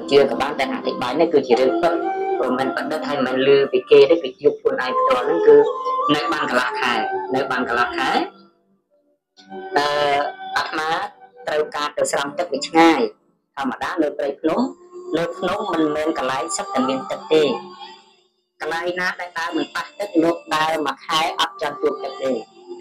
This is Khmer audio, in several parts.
chưa các bạn đang học thì bài này cứ chỉ đơn phân rồi mình vẫn được hay mình lừa bị kê đấy bị chụp con ai đó nó cứ nơi bàn cả lạc khai bắt má trâu cá từ sầm tức bị ngay thầm đã nơi nốt mình men cả lái sắp thành miền tây tê cả lái nát đại ta mình bắt tức nốt đai mà khai ấp cho chuột tê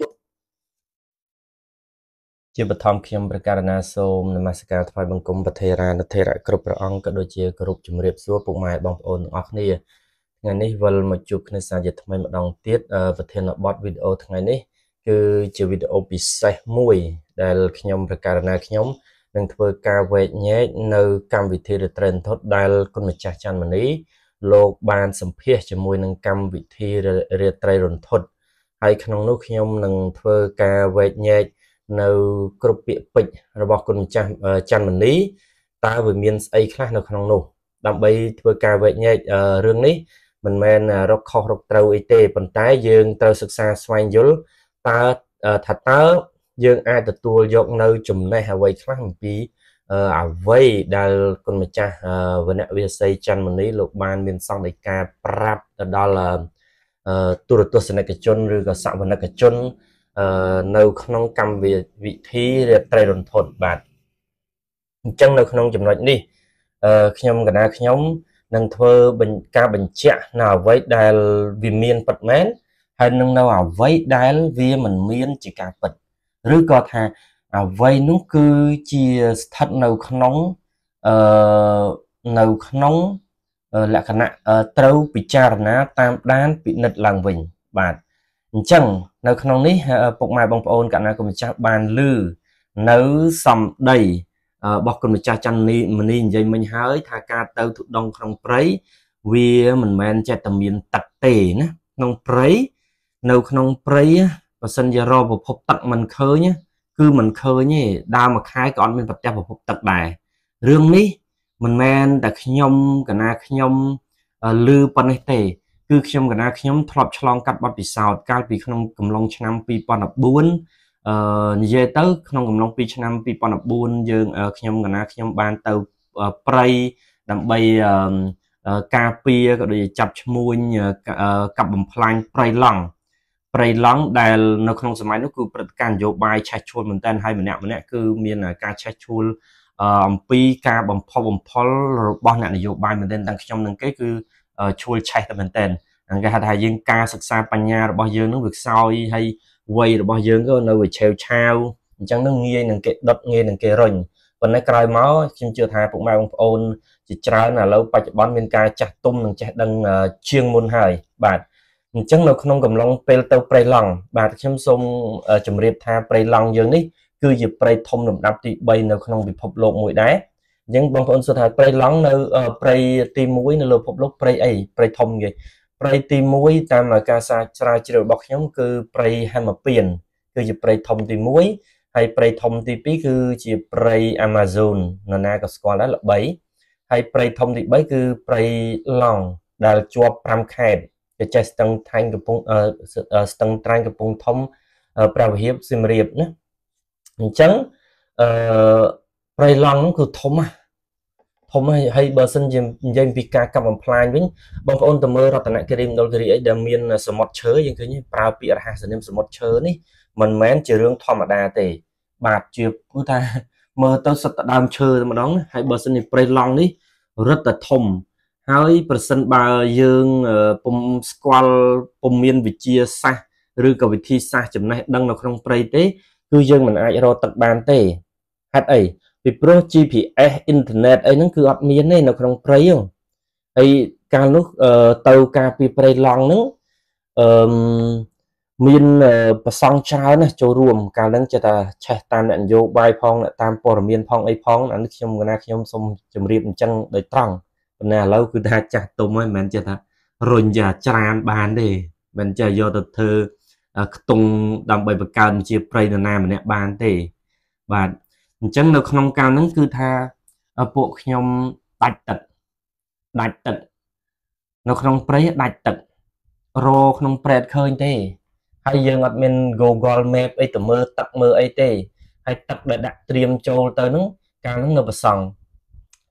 ជាបឋមខ្ញុំប្រកាសណាសូមនមស្ការថ្វាយបង្គំប្រធារានុធេរៈគ្រប់ព្រះអង្គក៏ដូចជាគោរពជំរាបសួរពុកម៉ែបងប្អូនទាំងអស់គ្នាថ្ងៃនេះវិលមកជួបគ្នាសាជាថ្មីម្ដងទៀតប្រធានបទវីដេអូថ្ងៃនេះគឺជាវីដេអូពិសេសមួយដែលខ្ញុំប្រកាសណាខ្ញុំនឹងធ្វើការវែកញែកនៅកម្មវិធី Trend ដែលគុណម្ចាស់ច័ន្ទមនីលោកបានសម្ភាសជាមួយនឹងកម្មវិធីរាត្រីរន្ធត់ហើយក្នុងនោះខ្ញុំនឹងធ្វើការវែកញែកនៅគ្រប់ពាក្យពេចន៍របស់គុណម្ចាស់ច័ន្ទមនីតើវាមានស្អីខ្លះនៅក្នុងនោះដើម្បីធ្វើការវែកញែករឿងនេះមិនមែនរកខុសរកត្រូវអីទេប៉ុន្តែយើងត្រូវសិក្សាស្វែងយល់តើយើងអាចទទួលយកនៅចំណេះអ្វីខ្លះអំពីអ្វីដែលគុណម្ចាស់វណ្ណៈវិស័យច័ន្ទមនីលោកបានមានសង្កេតការប្រាប់ទៅដល់ទូរទស្សនិកជនឬក៏សវនិកជននៅក្នុងកម្មវិធីរាត្រីរន្ធត់បាទអញ្ចឹងនៅក្នុងចំណុចនេះខ្ញុំនឹងធ្វើការបញ្ជាក់នៅអ្វីដែលវាមានពិតមែនហើយនឹងនៅអ្វីដែលវាមិនមានជាការពិតឬក៏ថាអ្វីនោះគឺជាស្ថិតនៅក្នុងលក្ខណៈត្រូវពិចារណាតាមដានពិនិត្យឡើងវិញបាទអញ្ចឹងនៅក្នុងនេះពុកម៉ែបងប្អូនកាលណាគុណម្ចាស់បានឮនៅសម្ដីរបស់គុណម្ចាស់ច័ន្ទមនីនិយាយមិញហើយថាការទៅទុដងក្នុងព្រៃវាមិនមែនចេះតែមានទឹកទេណាក្នុងព្រៃនៅក្នុងព្រៃបើសិនជារកប្រភពទឹកមិនឃើញគឺមិនឃើញទេដើមមួយខែក៏អត់មានប្រទះប្រភពទឹកដែររឿងនេះមិនមែនតែខ្ញុំកណាខ្ញុំឮប៉ុណ្ណេះទេគឺខ្ញុំកណាខ្ញុំធ្លាប់ឆ្លងកាត់បទពិសោធន៍កាលពីក្នុងកំឡុងឆ្នាំ2014និយាយទៅក្នុងកំឡុងពីឆ្នាំ2014យើងខ្ញុំកណាខ្ញុំបានទៅព្រៃដើម្បីការពារក៏ដូចជាចាប់ឈ្មួញកាប់បំផ្លាញព្រៃឡង់ដែលនៅក្នុងសម័យនោះគឺព្រឹត្តិការណ៍នយោបាយឆេះឆួលមែនទែនហើយម្នាក់គឺមានការឆេះឆួលអំពីការបំផុសបំផុលរបស់អ្នកនយោបាយមែនទែនទាំងខ្ញុំនឹងគេគឺឈួលឆេះតែមែនទែនគេហៅថាយើងការសិក្សាបញ្ញារបស់យើងនឹងវាខ្សោយហើយវ័យរបស់យើងក៏នៅវាឆាវឆាវអញ្ចឹងនឹងងាយនឹងគេដុតងាយនឹងគេរុញប៉ុន្តែក្រោយមកខ្ញុំជឿថាពុកម៉ែបងប្អូនជាច្រើនឥឡូវបច្ចុប្បន្នមានការចាស់ទុំនិងចេះដឹងជាងមុនហើយបាទអញ្ចឹងនៅក្នុងកំឡុងពេលទៅព្រៃឡង់បាទខ្ញុំសូមជម្រាបថាព្រៃឡង់យើងនេះគឺជាព្រៃធំលំដាប់ទី3នៅក្នុងពិភពលោកមួយដែរអញ្ចឹងបងប្អូនសួរថាព្រៃឡង់នៅព្រៃទី1នៅលើពិភពលោកព្រៃអីព្រៃធំគេព្រៃទី1តាមការស្រាវជ្រាវរបស់ខ្ញុំគឺព្រៃហេមពៀនគឺជាព្រៃធំទី1ហើយព្រៃធំទី2គឺជាព្រៃអាម៉ាហ្សូននរណាក៏ស្គាល់ដែរល្បីហើយព្រៃធំទី3គឺព្រៃឡង់ដែលជាប់5ខេត្តគេចេះស្ទឹងត្រែងកំពង់ធំព្រះវិហារសៀមរាបណាអញ្ចឹងព្រៃឡង់គឺធំហើយបើសិនជានិយាយពីការកាប់បំផ្លាញវិញបងប្អូនទៅមើលរតនគិរីមណ្ឌលគិរីអីដែលមានសមុទ្រឈើយើងឃើញប្រើពាក្យរហស្សនាមសមុទ្រឈើនេះមិនមែនជារឿងធម្មតាទេបាទជាគឺថាមើលទៅសិតតែដើមឈើតែម្ដងហើយបើសិនជាព្រៃឡង់នេះរឹតតែធំហើយប្រសិនបើយើងពុំស្គាល់ពុំមានវិទ្យាសាស្ត្រឬក៏វិធីសាស្ត្រចំណេះដឹងនៅក្នុងព្រៃទេគឺយើងមិនអាចរកទឹកបានទេហេតុអីពីព្រោះ GPS អ៊ីនធឺណិតអីហ្នឹងគឺអត់មានទេនៅក្នុងព្រៃហ្នឹងហើយកាលនោះទៅការពីព្រៃឡង់ហ្នឹងមានប្រសង់ច្រើនណាស់ចូលរួមកាលហ្នឹងចេះតែឆេះតាមអ្នកនយោបាយផងតាមព័ត៌មានផងអីផងអានេះខ្ញុំសូមជម្រាបអញ្ចឹងដោយត្រង់ប៉ុន្តែឥឡូវគឺថាចាស់ទុំហើយមិនមែនចេះថារុញចាច្រានបានទេមិនចេះយកទៅធ្វើខ្ទង់ដើម្បីបង្កើនជាព្រៃនរណាម្នាក់បានទេបាទអញ្ចឹងនៅក្នុងកាលហ្នឹងគឺថាពួកខ្ញុំដាច់ទឹកនៅក្នុងព្រៃដាច់ទឹករក្នុងព្រែតឃើញទេហើយយើងអត់មាន Google Map អីទៅមើលទឹកមើលអីទេហើយទឹកដែលដាក់ត្រៀមចូលទៅហ្នឹងកាលហ្នឹងនៅប្រសង់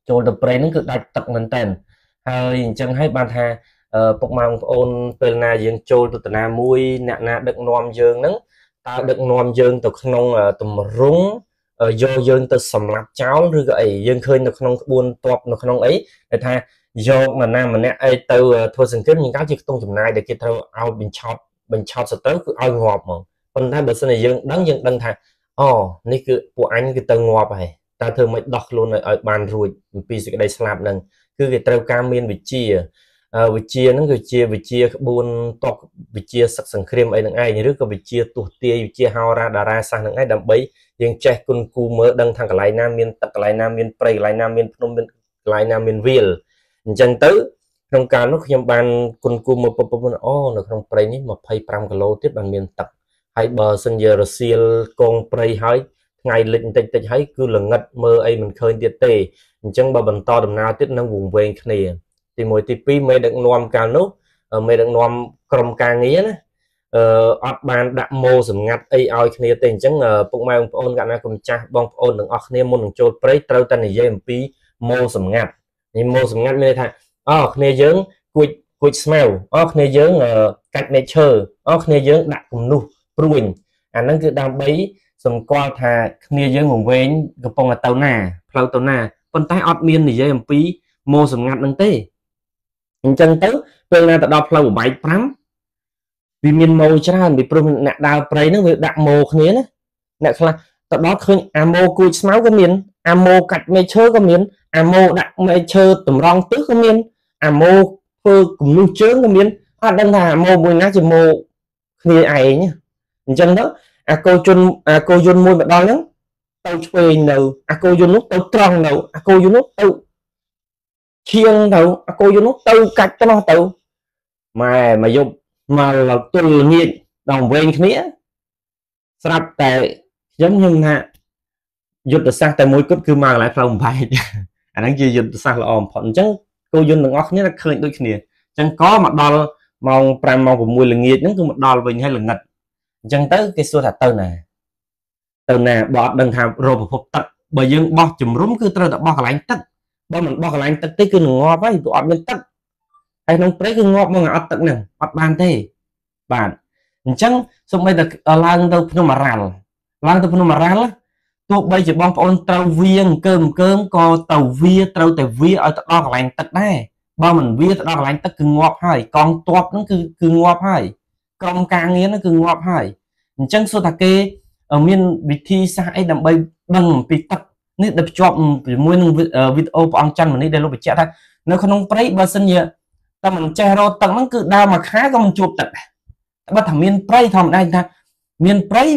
ចូលទៅព្រៃហ្នឹងគឺដាច់ទឹកមែនតើហើយអញ្ចឹងហើយបានថាពុកម៉ែបងប្អូនពេលណាយើងចូលទៅតាណាមួយអ្នកណាដឹកនាំយើងហ្នឹងតើដឹកនាំយើងទៅក្នុងតម្រង់យកយើងទៅសម្លាប់ចោលឬក៏អីយើងឃើញនៅក្នុងក្បួនទ័ពនៅក្នុងអីដែលថាយកម្នាក់អីទៅធ្វើសង្គ្រាមយើងកាលជាខ្ទង់ចំណាយដែលគេត្រូវឲ្យបញ្ឆោតសត្រូវគឺឲ្យងាប់ហ្មងប៉ុន្តែបើសិនជាយើងដឹងថាអូនេះគឺពួកអញគឺទៅងាប់ហើយតើធ្វើមិនដោះខ្លួនឲ្យបានរួចអំពីសេចក្តីស្លាប់ហ្នឹងគឺគេត្រូវការមានវិជ្ជាហ្នឹងគឺជាវិជ្ជាក្បួនទ័ពវិជ្ជាសឹកសង្គ្រាមអីហ្នឹងឯងឬក៏វិជ្ជាទស្សទាយវិជ្ជាហោរាតារាសាស្ត្រហ្នឹងឯងដើម្បីយើងចេះគុណគូមើលដឹងថាកន្លែងណាមានទឹកកន្លែងណាមានព្រៃកន្លែងណាមានភ្នំកន្លែងណាមានវាលអញ្ចឹងទៅក្នុងកាលនោះខ្ញុំបានគុណគូមើលអូនៅក្នុងព្រៃនេះ25គីឡូទៀតបានមានទឹកហើយបើសិនជារសៀលកងព្រៃហើយថ្ងៃលិចបន្តិចហើយគឺល្ងិតមើលអីមិនឃើញទៀតទេអញ្ចឹងបើបន្តដំណើរទៀតនឹងវង្វេងគ្នាទី1ទី2មេដឹកនាំកាលនោះមេដឹកនាំក្រុមការងារណាអត់បានដាក់ម៉ូសម្ងាត់អីឲ្យគ្នាទេអញ្ចឹងពុកម៉ែបងប្អូនកាលណាកុំចាស់បងប្អូនទាំងអស់គ្នាមុននឹងចូលព្រៃត្រូវតែនិយាយអំពីម៉ូសម្ងាត់នេះម៉ូសម្ងាត់មានន័យថាគ្នាយើងគួចស្មៅគ្នាយើងកាច់ nature គ្នាយើងដាក់គំនូសព្រួញអាហ្នឹងគឺដើម្បីសម្គាល់ថាគ្នាយើងវង្វេងកំពុងតែទៅណាផ្លូវទៅណាប៉ុន្តែអត់មាននិយាយអំពីម៉ូសម្ងាត់ហ្នឹងទេអញ្ចឹងទៅពេលណាទៅដល់ផ្លូវបបែក5វាមានម៉ូច្រើនពីព្រោះអ្នកដើរព្រៃហ្នឹងវាដាក់ម៉ូគ្នាណាអ្នកខ្លះទៅដល់ឃើញអាម៉ូគួចស្មៅក៏មានអាម៉ូកាច់មេឈើក៏មានអាម៉ូដាក់មេឈើតម្រង់ទិសក៏មានអាម៉ូធ្វើគំនូសជើងក៏មានអត់ដឹងថាអាម៉ូមួយណាជាម៉ូគ្នាឯងអញ្ចឹងទៅអាកោយន្តមួយមកដល់ហ្នឹងទៅឆ្វេងនៅអាកោយន្តនោះទៅត្រង់នៅអាកោយន្តនោះទៅឈៀងទៅអាកោយន្តនោះទៅកាច់ទៅនោះទៅម៉ែមកយប់មកទល់ល្ងាចដល់វែងគ្នាស្រាប់តែខ្ញុំថាយុទ្ធសាស្ត្រតែមួយគត់គឺមកកន្លែងផ្លូវបំផែកអាហ្នឹងជាយុទ្ធសាស្ត្រល្អបំផុតអញ្ចឹងគោយន្តទាំងអស់គ្នាឃើញដូចគ្នាអញ្ចឹងក៏មកដល់ម៉ោង5ម៉ោង6ល្ងាចហ្នឹងគឺមកដល់វិញហើយល្ងិតអញ្ចឹងទៅគេសួរថាទៅណាបើអត់ដឹងថារកប្រភពទឹកបើយើងបោះជំរុំគឺត្រូវតែបោះកន្លែងទឹកបើមិនបោះកន្លែងទឹកទេគឺនឹងងាប់ហើយព្រោះអត់មានទឹកហើយក្នុងព្រៃគឺងាប់មកអត់ទឹកហ្នឹងអត់បានទេបាទអញ្ចឹងសូម្បីតែឡើងទៅភ្នំអរ៉ាល់ទោះបីជាបងប្អូនត្រូវវាអង្គើមក៏ទៅវាត្រូវតែវាឲ្យទៅដល់កន្លែងទឹកដែរបើមិនវាទៅដល់កន្លែងទឹកគឺងាប់ហើយកងទ័ពហ្នឹងគឺងាប់ហើយក្រុមការងារហ្នឹងគឺងាប់ហើយអញ្ចឹងសួរថាគេមានវិធីសាស្ត្រអីដើម្បីដឹងអំពីទឹកនេះដែលភ្ជាប់ជាមួយនឹងវីដេអូព្រះអង្គច័ន្ទមនីដែលលោកបញ្ជាក់ថានៅក្នុងព្រៃបើសិនជាតែមិនចេះរកទឹកហ្នឹងគឺដើរមួយខែក៏មិនជួបទឹកដែរបើថាមានព្រៃធម្មតាថាមានព្រៃ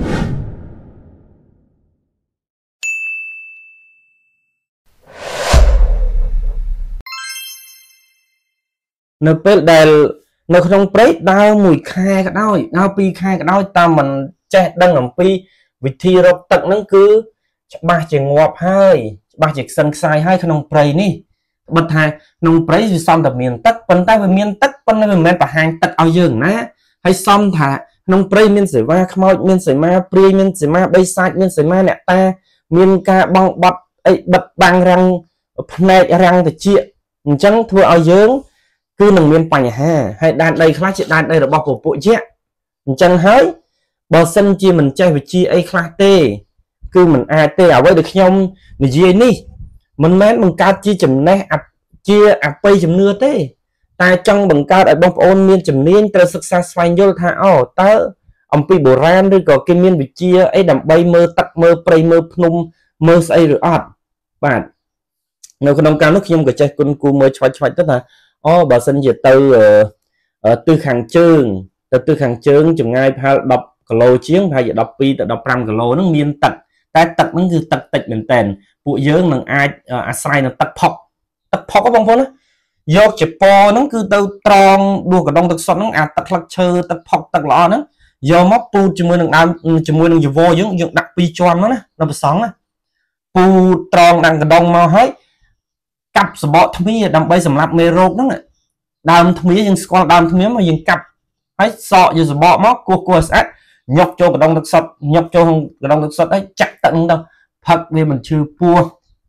នៅពេលដែលនៅក្នុងព្រៃដើរ1ខែក៏ដោយដើរ2ខែក៏ដោយតាមមិនចេះដឹងអំពីវិធីរកទឹកហ្នឹងគឺច្បាស់ជាងាប់ហើយច្បាស់ជាខ្សិនខ្សាយហើយក្នុងព្រៃនេះបិទថាក្នុងព្រៃវាសំតែមានទឹកប៉ុន្តែវាមានទឹកប៉ុន្តែវាមិនមែនបង្ហាញទឹកឲ្យយើងណាហើយសំថាក្នុងព្រៃមានសេវាខ្មោចមានសេមាព្រាយមានសេមាបិសាចមានសេមាអ្នកតាមានការបងបត់អីបិទបាំងរាំងភ្នែករាំងតិចអញ្ចឹងធ្វើឲ្យយើងគឺនឹងមានបញ្ហាហើយដែនដីខ្លះជាដែនដីរបស់ពពួកយក្សអញ្ចឹងហើយបើសិនជាមិនចេះវិជាអីខ្លះទេគឺមិនអាចទេអ្វីដែលខ្ញុំនិយាយនេះមិនមែនបង្កើតជាចំណេះជាអបិយជំនឿទេតែចង់បង្កើតឲ្យបងប្អូនមានជំនាញត្រូវសិក្សាស្វែងយល់ថាតើអំពីបុរាណឬក៏គេមានវិជាអីដើម្បីមើលទឹកមើលព្រៃមើលភ្នំមើលស្អីឬអត់បាទនៅក្នុងការនោះខ្ញុំក៏ចេះគុណគូមើលឆ្វាច់ទៅថាបើសិនជាទៅទិសខាងជើងចម្ងាយប្រហែល10គីឡូជាងប្រហែលជា12ទៅ15គីឡូហ្នឹងមានទឹកតែទឹកហ្នឹងគឺទឹកតិចមែនតើពួកយើងនឹងអាចអាស្រ័យនឹងទឹកផុកបងប្អូនណាយកជាពណ៌ហ្នឹងគឺទៅត្រង់ដួសកណ្ដុងទឹកសុទ្ធហ្នឹងអាទឹកស្លឹកឈើទឹកផុកទឹកល្អហ្នឹងយកមកពូតជាមួយនឹងដើមជាមួយនឹងយវរយើងដាក់2ជាន់ហ្នឹងណានៅប្រសងណាពូតត្រង់ដាក់កណ្ដុងមកហើយកាប់សបកថ្មដើម្បីសម្រាប់មេរោគហ្នឹងដើមថ្មយើងស្គាល់ដើមថ្មមកយើងកាប់ហើយសក់យកសបកមកគោះស្អាតញុកចូលកណ្ដុងទឹកសុទ្ធហើយចាក់ទឹកហ្នឹងទៅផឹកវាមិនឈឺពោះ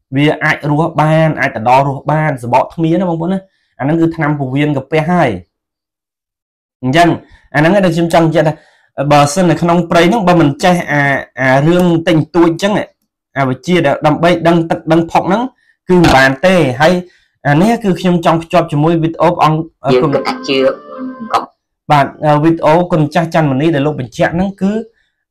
vì ai rùa ban ai ta đo rùa ban rồi bỏ thmía nó bông á anh nó cứ tham phụ viên gặp P2 dân anh nó nghe được chim chân chưa bờ sân này không prey nó ba mình chơi riêng tình tôi chẳng này và chia đầm bay đăng phọc nó cứ bàn tê hay nè cứ khi trong job cho môi vịt ốp ông bạn vịt ốp còn cha chăn mình đi để lúc mình chạm nó cứ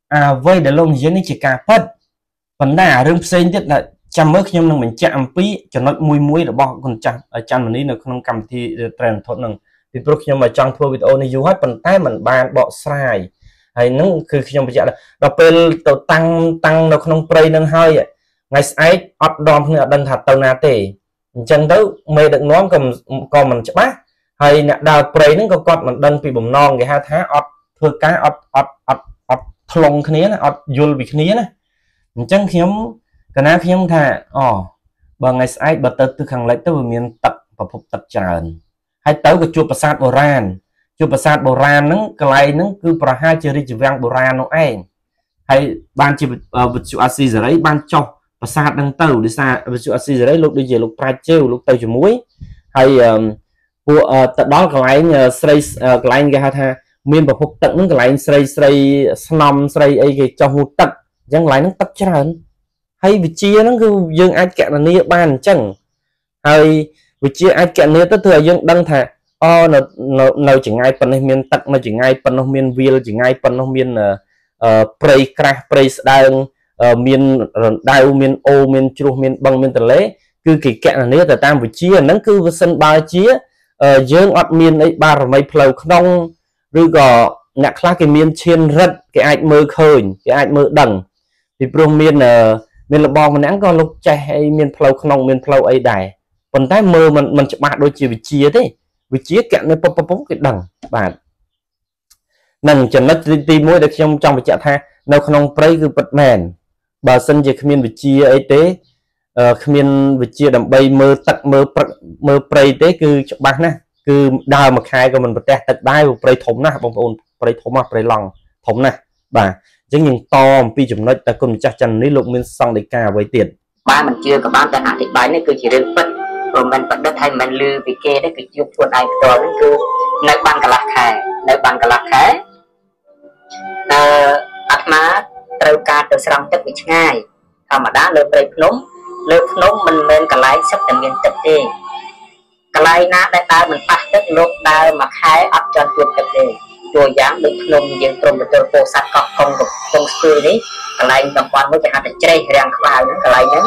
vây để lúc dưới này chỉ cả phật vấn đề riêng xây nhất là chăm mới khi mình chạm pí cho nó mùi là bỏ còn chăn mình đi là không cầm thì trend thoát nằng thì lúc khi mà trong thua vịt ốp này du hết phần tay mình bàn bỏ sai hay nóคือខ្ញុំបញ្ជាក់ដល់ពេលទៅតាំងនៅក្នុងព្រៃនឹងហើយថ្ងៃស្អែកអត់ដមគ្នាអត់ដឹងថាទៅណាទេអញ្ចឹងទៅមេដឹកនាំក៏មិនច្បាស់ហើយអ្នកដើរព្រៃហ្នឹងក៏គាត់មិនដឹងពីបំណងគេហៅថាអត់ធ្វើការអត់ថ្លងគ្នាណាអត់យល់ពីគ្នាណាអញ្ចឹងខ្ញុំកណាខ្ញុំថាបើថ្ងៃស្អែកបើទៅទិសខាងលិចទៅវាមានទឹកប្រភពទឹកច្រើនហើយទៅក៏ជួបប្រាសាទបុរាណជួបប្រាសាទបុរាណហ្នឹងកន្លែងហ្នឹងគឺប្រហែលជារាជវាំងបុរាណនោះឯងហើយបានជាវិទ្យុអាស៊ីសេរីបានចុះប្រាសាទហ្នឹងទៅដោយសារវិទ្យុអាស៊ីសេរីលោកដូចជាលោកប្រាជ្ញជើលោកទៅជាមួយហើយពួកទៅដល់កន្លែងស្រីកន្លែងគេហៅថាមានប្រភពទឹកហ្នឹងកន្លែងស្រីស្នំស្រីអីគេចុះទឹកអញ្ចឹងកន្លែងហ្នឹងទឹកច្រើនហើយវិជាហ្នឹងគឺយើងអាចកណនាបានអញ្ចឹងហើយវិជាអាចកណនាទៅធ្វើឲ្យយើងដឹងថានៅចង្ងាយប៉ុណ្ណេះមានទឹកនៅចង្ងាយប៉ុណ្ណោះមានវាលចង្ងាយប៉ុណ្ណោះមានព្រៃក្រាស់ព្រៃស្ដើងមានរណ្ដៅមានអូមានជ្រោះមានបឹងមានទន្លេគឺគេកណនាទៅតាមវិជាហ្នឹងគឺវាសិនបើជាយើងអត់មានអីបារមីផ្លូវក្នុងឬក៏អ្នកខ្លះគេមានឈានរិទ្ធគេអាចមើលឃើញគេអាចមើលដឹងពីព្រោះមានលបងម្នាក់ក៏លោកចេះអីមានផ្លូវក្នុងមានផ្លូវអីដែរប៉ុន្តែមើលមិនច្បាស់ដូចជាវិជាទេវិជាកណនាពុំគេដឹងបាទនឹងចំណុចទី1ដែលខ្ញុំចង់បញ្ជាក់ថានៅក្នុងព្រៃគឺពិតមែនបើសិនជាគ្មានវិជាអីទេគ្មានវិជាដើម្បីមើលទឹកមើលព្រៃទេគឺច្បាស់ណាស់គឺដើរមួយខែក៏មិនប្រទះទឹកដែរព្រៃធំណាស់បងប្អូនព្រៃធំណាស់ព្រៃឡង់ធំណាស់បាទអញ្ចឹងយើងតអំពីចំណុចតែគុណម្ចាស់ច័ន្ទនេះលោកមានសង្ឃដីកាអ្វីទៀតបាទមិនជឿក៏បានតែអធិប្បាយនេះគឺជារឿងពិតព្រោះមិនបដិទ្ធហើយមិនលឺពីគេទេគឺជួបខ្លួនឯងផ្ទាល់ហ្នឹងគឺនៅបានកន្លះខែអាត្មាត្រូវការទៅស្រង់ទឹកពីឆ្ងាយធម្មតាលើព្រៃភ្នំមិនមែនកន្លែងសឹកតែមានទឹកទេកន្លែងណាដែលដើរមិនប៉ះទឹកលោកដើរមួយខែអត់ចង់ជួបទឹកទេตัวយ៉ាងដូចភ្នំយើងព្រមទទួលពោធិ៍សាត់កោះកុងស្ទួយនេះកន្លែងតំបន់មួយគេហៅថាជ្រេះរាំងខ្វៅហ្នឹងកន្លែងហ្នឹង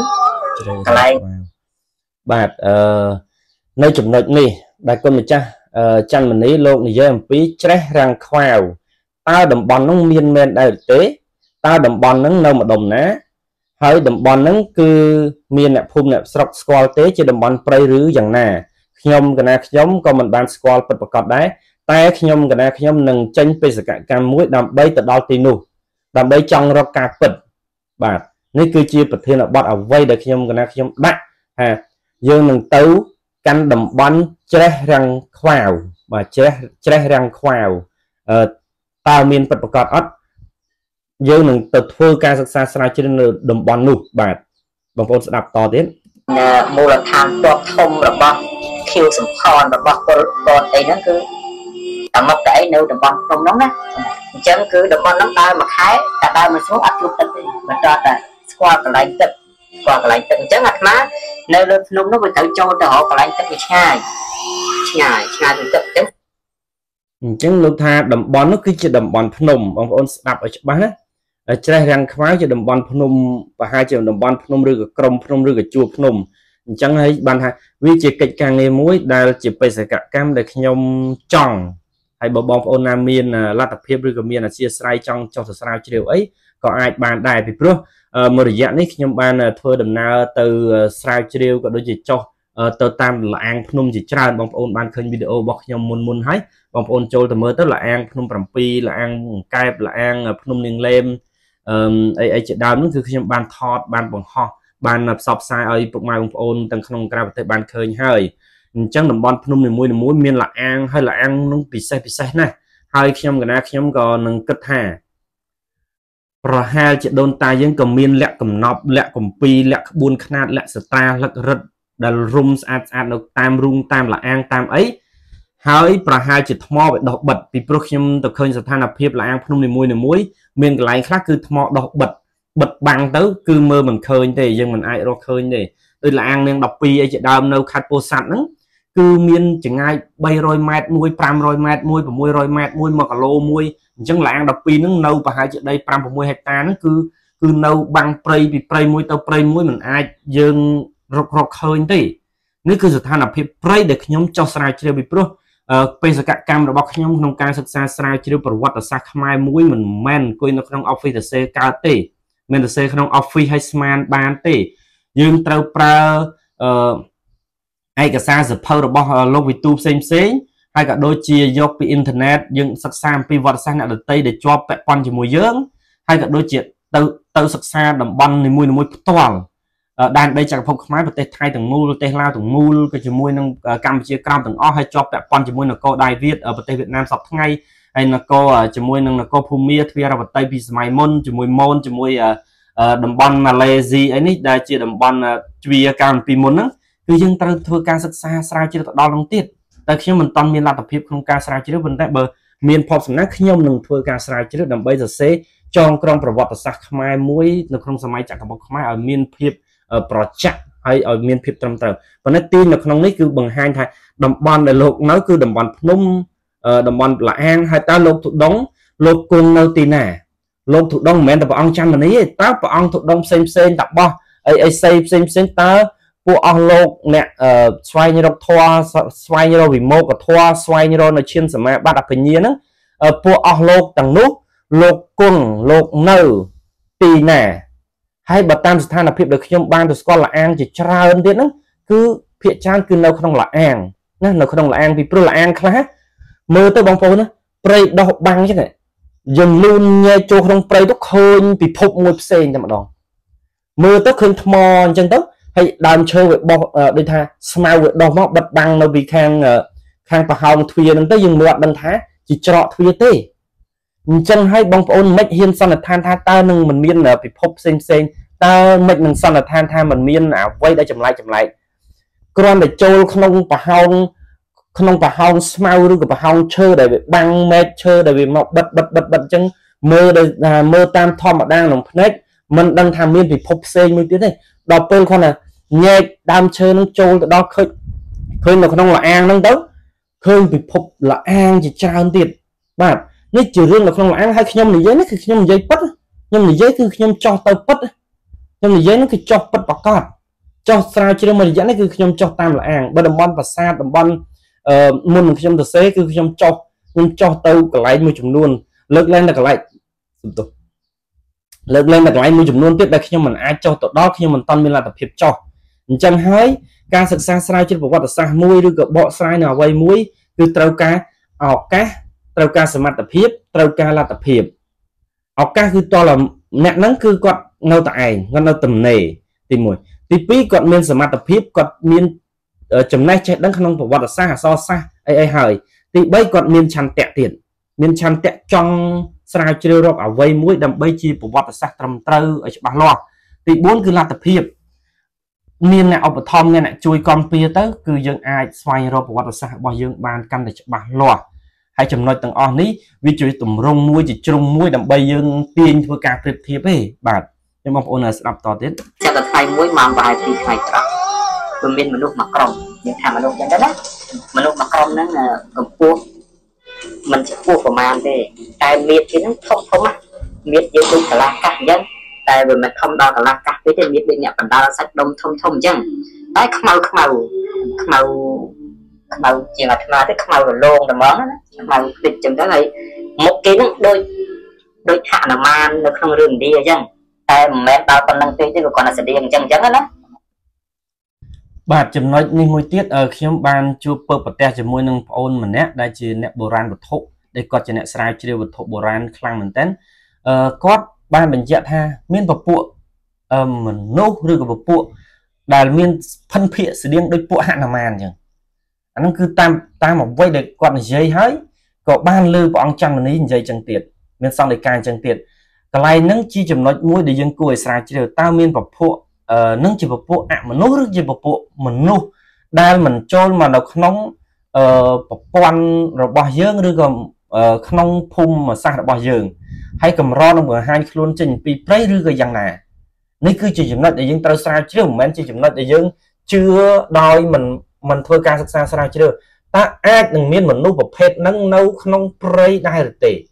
បាទនៅចំណុចនេះដែលគុណម្ចាស់ច័ន្ទមនីលោកនិយាយអំពីជ្រេះរាំងខ្វៅតើតំបន់ហ្នឹងមានមែនដែរទេតើតំបន់ហ្នឹងនៅម្ដុំណាហើយតំបន់ហ្នឹងគឺមានអ្នកភូមិអ្នកស្រុកស្គាល់ទេជាតំបន់ព្រៃឬយ៉ាងណាខ្ញុំក៏មិនបានស្គាល់ពិតប្រាកដដែរតែខ្ញុំនឹងចេញបេសកកម្មមួយដើម្បីទៅដល់ទីនោះដើម្បីចង់រកការពិតបាទនេះគឺជាប្រធានបទអ្វីដែលខ្ញុំដាក់ថាយើងនឹងទៅកាន់តំបន់ជ្រេះរាំងខ្វៅបាទជ្រេះរាំងខ្វៅតើមានពិតប្រាកដអត់យើងនឹងទៅធ្វើការសិក្សាស្រាវជ្រាវនៅតំបន់នោះបាទបងប្អូនស្ដាប់តទៀតមូលដ្ឋានទ័ពធំរបស់ខៀវសំផនរបស់ពលពតអីហ្នឹងគឺតែមកតែនៅតំបន់ភ្នំហ្នឹងណាអញ្ចឹងគឺតំបន់ហ្នឹងដើរមួយខែតែដើរមួយស្រួលអត់ជួបទឹកទេបន្តតែស្គាល់កន្លែងទឹកអញ្ចឹងអាត្មានៅលើភ្នំនោះវាត្រូវចូលទៅរកកន្លែងទឹកវាឆ្ងាយពីទឹកអញ្ចឹងលោកថាតំបន់នោះគឺជាតំបន់ភ្នំបងប្អូនស្ដាប់ឲ្យច្បាស់ណាជ្រេះរាំងខ្វៅជាតំបន់ភ្នំប្រហែលជាតំបន់ភ្នំឬក៏ក្រុមភ្នំឬក៏ជួរភ្នំអញ្ចឹងហើយបានថាវាជាកិច្ចការងារមួយដែលជាបេសកកម្មដែលខ្ញុំចង់ហើយបើបងប្អូនណាមានលទ្ធភាពឬក៏មានអធិស្ឋានចង់ចុះទៅស្រាវជ្រាវអីក៏អាចបានដែរពីព្រោះមួយរយៈនេះខ្ញុំបានធ្វើដំណើរទៅស្រាវជ្រាវក៏ដូចជាចុះទៅតាមលអាងភ្នំជាច្រើនបងប្អូនបានឃើញវីដេអូរបស់ខ្ញុំមុនហើយបងប្អូនចូលទៅមើលទៅលអាងភ្នំ7លអាងកែបលអាងភ្នំនាងលេមអីជាដើមនោះគឺខ្ញុំបានថតបានបង្ហោះបានផ្សព្វផ្សាយឲ្យពុកម៉ែបងប្អូនទាំងក្នុងក្រៅប្រទេសបានឃើញហើយអញ្ចឹងតំបន់ភ្នំនីមួយមានលអាងហើយលអាងនោះពិសេសណាស់ហើយខ្ញុំក៏នឹងគិតថាប្រហែលជាដូនតាយើងក៏មានលក្ខកំណប់លក្ខកំពីលក្ខក្បួនខ្នាតលក្ខស្ត្រាលក្ខរិទ្ធដែលរុំស្អាតនៅតាមរូងតាមលអាងតាមអីហើយប្រហែលជាថ្មវាដោះបិទពីព្រោះខ្ញុំទៅឃើញស្ថានភាពលអាងភ្នំនីមួយមានកន្លែងខ្លះគឺថ្មដោះបិទបាំងទៅគឺមើលមិនឃើញទេយើងមិនអាចរកឃើញទេដូចលអាងនាង12អីជាដើមនៅខេត្តពោធិ៍សាត់ហ្នឹងគឺមានចម្ងាយ300ម៉ែត្រមួយ500ម៉ែត្រមួយ600ម៉ែត្រមួយ1គីឡូមួយអញ្ចឹងលអាង12ហ្នឹងនៅប្រហែលជាដី5-6ហិកតាហ្នឹងគឺនៅបាំងព្រៃពីព្រៃមួយទៅព្រៃមួយមិនអាចយើងរកឃើញទេនេះគឺស្ថានភាពព្រៃដែលខ្ញុំចោះស្រាវជ្រាវពីព្រោះបេសកកម្មរបស់ខ្ញុំក្នុងការសិក្សាស្រាវជ្រាវប្រវត្តិសាស្ត្រខ្មែរមួយមិនមែនអង្គុយនៅក្នុង office ទៅសេកើតទេមិនទៅសេក្នុង office ឲ្យស្មានបានទេយើងត្រូវប្រើឯកសារសភៅរបស់លោកវិទូផ្សេងហើយក៏ដូចជាយកពីអ៊ីនធឺណិតយើងសិក្សាអំពីវត្តសាស្ត្រអ្នកដទៃដែលជាប់ពាក់ព័ន្ធជាមួយយើងហើយក៏ដូចជាទៅសិក្សាតំបន់នីមួយៗផ្ទាល់ដែនដីចក្រភពខ្មែរប្រទេសថៃទាំងមូលប្រទេសឡាវទាំងមូលក៏ជាមួយនឹងកម្ពុជាក្រោមទាំងអស់ហើយជាប់ពាក់ព័ន្ធជាមួយនគរដៃវៀតប្រទេសវៀតណាមសពថ្ងៃហើយនគរជាមួយនឹងនគរភូមាទ្វារវតីពីសម័យមុនជាមួយម៉ូនជាមួយតំបន់ម៉ាឡេស៊ីអីនេះដែលជាតំបន់ទ្វារកាលពីមុនហ្នឹងគឺយើងត្រូវធ្វើការសិក្សាស្រាវជ្រាវទៅដល់នោះទៀតតែខ្ញុំមិនទាន់មានលទ្ធភាពក្នុងការស្រាវជ្រាវប៉ុន្តែបើមានភពសំណាងខ្ញុំនឹងធ្វើការស្រាវជ្រាវដើម្បីសរសេរចងក្រងប្រវត្តិសាស្ត្រខ្មែរមួយនៅក្នុងសម័យចក្រភពខ្មែរឲ្យមានភាពប្រចាក់ហើយឲ្យមានភាពត្រឹមត្រូវប៉ុន្តែទីនៅក្នុងនេះគឺបង្ហាញថាតំបន់ដែលលោកនៅគឺតំបន់ភ្នំតំបន់លអាងហើយតើលោកទុដងលោកគង់នៅទីណាលោកទុដងមិនមែនតែព្រះអង្គច័ន្ទមនីទេតើព្រះអង្គទុដងផ្សេងតាបោះអីផ្សេងតើពួកអស់លោកអ្នកស្វែងរកធម៌ស្វែងរកវិមោកធម៌ស្វែងរកនៅឈានសមាបត្តិអភិញ្ញាហ្នឹងពួកអស់លោកទាំងនោះលោកគង់លោកនៅទីណាហើយបើតាមស្ថានភាពដែលខ្ញុំបានទៅស្គាល់លអាងជាច្រើនទៀតហ្នឹងគឺភាគច្រើនគឺនៅក្នុងលអាងណានៅក្នុងលអាងពីព្រោះលអាងខ្លះមើលទៅបងប្អូនណាព្រៃដោះបាំងអញ្ចឹងយើងលូនញែកចូលក្នុងព្រៃទៅឃើញពិភពមួយផ្សេងតែម្ដងមើលទៅឃើញថ្មអញ្ចឹងទៅហើយដើមឈើវាបោះដូចថាស្មៅវាដោះមកបិទបាំងនៅពីខាងប្រហោងទ្វារហ្នឹងទៅយើងមើលអត់ដឹងថាជាច្រកទ្វារទេអញ្ចឹងហើយបងប្អូនមិនហ៊ានសន្និដ្ឋានថាតើនឹងមិនមានពិភពផ្សេងតើមិននឹងសន្និដ្ឋានថាមិនមានអ្វីដែលចម្លែកគ្រាន់តែចូលក្នុងប្រហោងស្មៅឬក៏ប្រហោងឈើដែលវាបាំងមែកឈើដែលវាមកបិទអញ្ចឹងមើលតាមធម្មតាក្នុងភ្នែកមិនដឹងថាមានពិភពផ្សេងមួយទៀតទេដល់ពេលគាត់ណាញែកដើមឈើនឹងចូលទៅដល់ឃើញនៅក្នុងលអាងហ្នឹងទៅឃើញពិភពលអាងជាច្រើនទៀតបាទនេះជារឿងនៅក្នុងលអាងហើយខ្ញុំនិយាយនេះគឺខ្ញុំនិយាយពិតខ្ញុំនិយាយគឺខ្ញុំចោះទៅពិតខ្ញុំនិយាយនេះគឺចោះពិតប្រកបចោះស្រាវជ្រាវមួយរយៈនេះគឺខ្ញុំចោះតាមលអាងបើតំបន់ប្រាសាទតំបន់មុននឹងខ្ញុំទៅសេគឺខ្ញុំចោះទៅកន្លែងមួយចំនួនលើកឡើងតែកន្លែងមួយចំនួនទៀតដែលខ្ញុំមិនអាចចោះទៅដល់ខ្ញុំមិនទាន់មានលទ្ធភាពចោះអញ្ចឹងហើយការសិក្សាស្រាវជ្រាវប្រវត្តិសាស្ត្រមួយឬក៏បកស្រាយនៅអ្វីមួយគឺត្រូវការឱកាសត្រូវការសមត្ថភាពត្រូវការលទ្ធភាពឱកាសគឺតលអ្នកហ្នឹងគឺគាត់នៅតែឯងគាត់នៅទំនេរទី1ទី2គាត់មានសមត្ថភាពគាត់មានចំណេះចេះដឹងក្នុងប្រវត្តិសាស្ត្រអក្សរសាស្ត្រអីហើយទី3គាត់មានឆន្ទៈទៀតមានឆន្ទៈចង់ស្រាវជ្រាវរកអ្វីមួយដើម្បីជាប្រវត្តិសាស្ត្រត្រឹមត្រូវឲ្យច្បាស់លាស់ទី4គឺលទ្ធភាពមានអ្នកឧបត្ថម្ភអ្នកជួយគាំពារទៅគឺយើងអាចស្វែងរកប្រវត្តិសាស្ត្ររបស់យើងបានកាន់តែច្បាស់លាស់ហើយចំណុចទាំងអស់នេះវាជួយតម្រង់មួយជាជ្រុងមួយដើម្បីយើងទាញធ្វើការប្រៀបធៀបទេបាទខ្ញុំបងប្អូនស្ដាប់តទៀតចាប់តែថ្ងៃមួយម៉ោងប្រហែល2ថ្ងៃត្រង់គឺមានមនុស្សមួយក្រុមយើងថាមនុស្សចឹងទៅណាមនុស្សមួយក្រុមហ្នឹងកម្ពស់មិនជាខ្ពស់ប្រមាណទេតែមៀតគេហ្នឹងធំណាមៀតយើងដូចកន្លះកាសអញ្ចឹងតែវាមិនធំដល់កន្លះកាសទេមៀតដូចអ្នកបណ្ដាលសាច់ដុំធំអញ្ចឹងតែខ្មៅជាងអាត្មាទៅខ្មៅរលោងតែហ្មងណាខ្មៅភ្លេចអញ្ចឹងទៅហើយមុខគេហ្នឹងដូចហនុមាននៅក្នុងរឿងឥណ្ឌាអញ្ចឹងតែមិនមែនដល់ប៉ុណ្្នឹងទេគឺគាត់តែស្តៀងអញ្ចឹងណាបាទចំណុចនេះមួយទៀតខ្ញុំបានជួបពើប្រទះជាមួយនឹងប្អូនម្នាក់ដែលជាអ្នកបុរាណវត្ថុដែលគាត់ជាអ្នកស្រាវជ្រាវវត្ថុបុរាណខ្លាំងមែនទែនគាត់បានបញ្ជាក់ថាមានពពួកមនុស្សឬក៏ពពួកដែលមានភិនភាគស្តៀងដូចពួកហនុមានអញ្ចឹងអាហ្នឹងគឺតាមអ្វីដែលគាត់និយាយហើយក៏បានលើព្រះអង្គច័ន្ទមនីនិយាយអញ្ចឹងទៀតមានសង្ឃដីកាអញ្ចឹងទៀត cái này nâng chi chấm nói mũi để dân cùi xài chỉ được tao miên bọc phụ nâng chỉ bọc phụ mà nốt rất chỉ bọc phụ mình nô đa mình trôn mà nó không bọc quan rồi bao dương rồi còn không phum mà sang bao dương hay cầm ron nó vừa hai luôn trình pi play rồi cái dạng này nếu cứ chỉ chấm nói để dân tao xài chứ không men chỉ chấm nói để dân chưa đòi mình thôi ca sắc xa xài chứ được ta ai đừng miên mình nô bọc hết nâng nâu không play đai được tỷ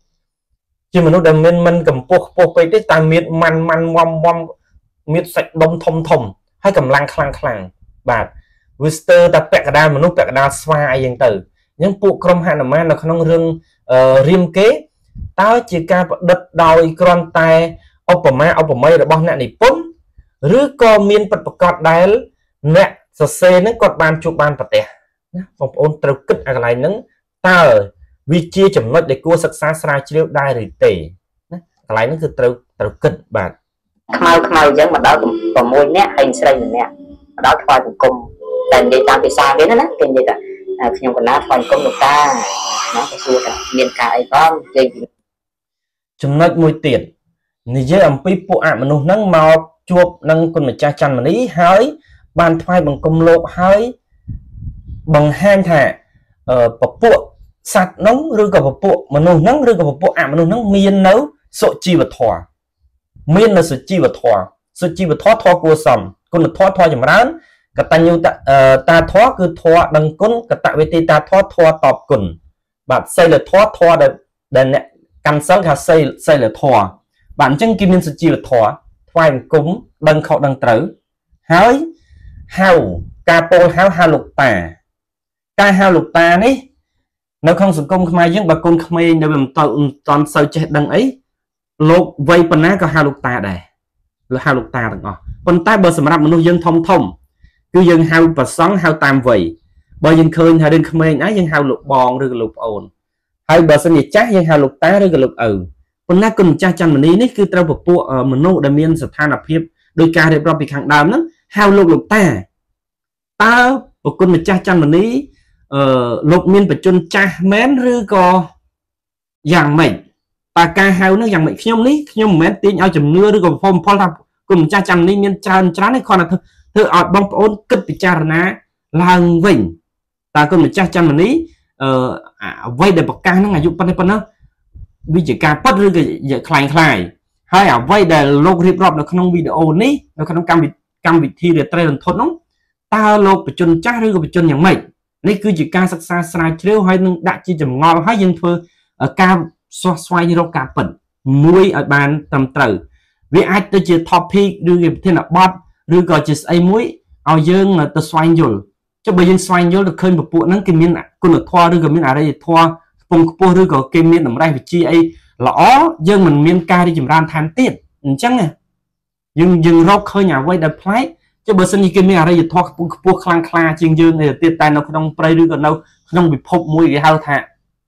chứ mình nói mình cầm po pe đấy ta miệt man wom miệt sạch đông thông hay cầm lăng khlangបាទ Wister តាពាក់កណ្ដាលមនុស្សពាក់កណ្ដាលស្វាអីយ៉ាងទៅអញ្ចឹងពួកក្រុមហនុមាននៅក្នុងរឿងរៀមគេតើជាការប្រឌិតដោយគ្រាន់តែឧបមាឧបមេរបស់អ្នកនិពន្ធឬក៏មានពិតប្រាកដដែលអ្នកសរសេរហ្នឹងគាត់បានជួបបានប្រទេសណាបងប្អូនត្រូវគិតអាកន្លែងហ្នឹងតើវាជាចំណុចដែលគួរសិក្សាស្រាវជ្រាវដែរឬទេណាកន្លែងហ្នឹងគឺត្រូវគិតបាទខ្មៅអញ្ចឹងមកដល់6នាក់ហើយស្រីម្នាក់មកដល់ថ្វាយបង្គំតែនិយាយតាមភាសាគេណាគេនិយាយថាខ្ញុំកណាថ្វាយបង្គំលោកតាណាក៏សួរថាមានការអីផងគេចំណុចមួយទៀតនិយាយអំពីពួកអមនុស្សហ្នឹងមកជួបនឹងគុណម្ចាស់ច័ន្ទមនីហើយបានថ្វាយបង្គំលោកហើយបង្ហាញថាពពួកសត្វហ្នឹងឬក៏ពពួកមនុស្សហ្នឹងឬក៏ពពួកអមនុស្សហ្នឹងមាននៅសុជីវធម៌មាននៅសុជីវធម៌ធម៌គួរសមគុណធម៌ចម្រើនកតញ្ញូតាធម៌គឺធម៌ដឹងគុណកតវេទិតាធម៌តបគុណបាទសីលធម៌ដែលអ្នកកាន់សិលថាសីលធម៌បាទអញ្ចឹងគេមានសុជីវធម៌ថ្វាយបង្គំដឹងខុសដឹងត្រូវហើយហៅការពោលហៅលោកតាការហៅលោកតានេះនៅក្នុងសង្គមខ្មែរយើងបើកូនក្មេងនៅមិនតន់សូវចេះដឹងអីលោកវ័យប៉ុណ្ណាក៏ហៅលោកតាដែរហៅលោកតាទាំងអស់ប៉ុន្តែបើសម្រាប់មនុស្សយើងធំគឺយើងហៅប្រសង់ហៅតាមវ័យបើយើងឃើញថារឿងក្មេងអីយើងហៅលោកបងឬក៏លោកប្អូនហើយបើសិនជាចាស់យើងហៅលោកតាឬក៏លោកឪប៉ុន្តែគុណម្ចាស់ច័ន្ទមនីនេះគឺត្រូវពពួកមនុស្សដែលមានស្ថានភាពដោយការរៀបរាប់ពីខាងដើមហ្នឹងហៅលោកតាតើប្រគុណម្ចាស់ច័ន្ទមនីលោកមានបច្ចុប្បន្នចាស់មែនឬក៏យ៉ាងម៉េចតើការហៅនោះយ៉ាងម៉េចខ្ញុំមិនមែនទាញឲ្យជំនឿឬក៏ផលថាគុណម្ចាស់ច័ន្ទមនីមានច្រើនទេគ្រាន់តែធ្វើឲ្យបងប្អូនគិតពិចារណាឡើងវិញតើគុណម្ចាស់ច័ន្ទមនីអ្វីដែលប្រកាសហ្នឹងអាយុប៉ុណ្ណឹងវាជាការពិតឬក៏คล้ายហើយអ្វីដែលលោករៀបរាប់នៅក្នុងវីដេអូនេះនៅក្នុងកម្មវិធីរាត្រីរន្ធត់នោះតើលោកបច្ចុប្បន្នចាស់ឬក៏បច្ចុប្បន្នយ៉ាងម៉េចនេះគឺជាការសិក្សាស្រាវជ្រាវហើយនឹងដាក់ជាចម្ងល់ហើយយើងធ្វើការស្វែងរកការពិតមួយឲ្យបានត្រឹមត្រូវវាអាចទៅជា topic ឬជាប្រធានបទឬក៏ជាស្អីមួយឲ្យយើងទៅស្វែងយល់ចុះបើយើងស្វែងយល់ទៅឃើញពពួកហ្នឹងគេមានគុណធម៌ឬក៏មានអរិយធម៌ខ្ពង់ខ្ពស់ឬក៏គេមានតម្រេះវិជាអីល្អយើងមិនមានការរីកចម្រើនថែមទៀតអញ្ចឹងយើងរកឃើញអ្វីដែលប្លែកចុះបើសិនជាគេមានអរិយធម៌ខ្ពង់ខ្ពស់ខ្លាំងក្លាជាងយើងទៀតតែនៅក្នុងព្រៃឬក៏នៅក្នុងពិភពមួយគេហៅថា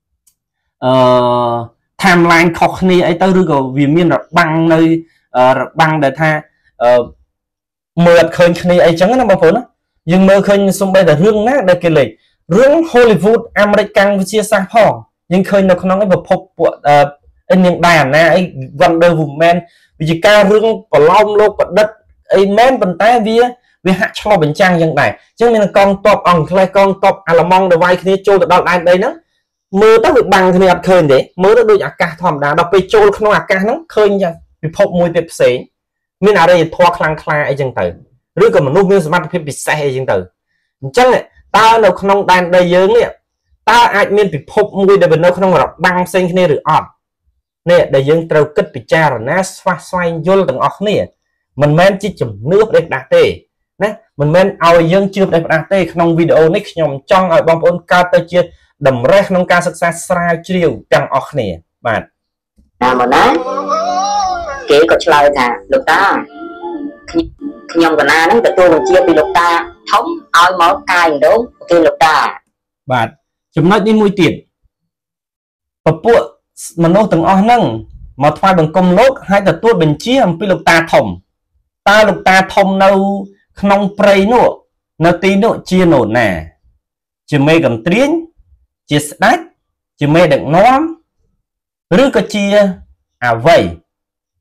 timeline ខុសគ្នាអីទៅឬក៏វាមានរបាំងនៅរបាំងដែលថាមើលអត់ឃើញគ្នាអីចឹងណាបងប្អូនណាយើងមើលឃើញសំបីតែរឿងណាដែលគេលេខរឿង Hollywood អាមេរិកកាំងវិទ្យាសាស្ត្រផងយើងឃើញនៅក្នុងប្រភពពួកនាងដែរណាអី Wonder Woman វាជាការរឿងប្រឡោមលោកប្រឌិតអីមែនប៉ុន្តែវាហាក់ឆ្លុះបញ្ចាំងយ៉ាងដែរអញ្ចឹងមានកងទ័ពអង់គ្លេសកងទ័ពអាល្លឺម៉ង់ដែលវាយគ្នាចូលទៅដល់ដែនដីហ្នឹងមើលទៅវាបាំងគ្នាអត់ឃើញទេមើលទៅដូចអាកាសធម្មតាដល់ពេលចូលក្នុងអាកាសហ្នឹងឃើញពិភពមួយទៀតផ្សេងមានអរិយធម៌ខ្លាំងក្លាអីចឹងទៅឬក៏មនុស្សមានសមត្ថភាពពិសេសអីចឹងទៅអញ្ចឹងតើនៅក្នុងដែនដីយើងនេះតើអាចមានពិភពមួយដែលនៅក្នុងរបាំងផ្សេងគ្នាឬអត់នេះដែលយើងត្រូវគិតពិចារណាស្វែងយល់ទាំងអស់គ្នាមិនមែនជាជំនឿផ្ដេសផ្ដាស់ទេណាមិនមែនឲ្យយើងជឿផ្ដេសផ្ដាស់ទេក្នុងវីដេអូនេះខ្ញុំចង់ឲ្យបងប្អូនកើតទៅជាតម្រេះក្នុងការសិក្សាស្រាវជ្រាវទាំងអស់គ្នាបាទតាមមកណាគេក៏ឆ្លើយថាលោកតាខ្ញុំកណាហ្នឹងទទួលបញ្ជាពីលោកតាធំឲ្យមកកាយម្ដងគេលោកតាបាទចំណុចនេះមួយទៀតពពួកមនុស្សទាំងអស់ហ្នឹងមកថ្វាយបង្គំលោកហើយទទួលបញ្ជាអំពីលោកតាធំតើលោកតាធំនៅក្នុងព្រៃនោះនៅទីនោះជានរណាជាមេកំត្រៀងជាស្ដេចជាមេដឹកនាំឬក៏ជាអ្វី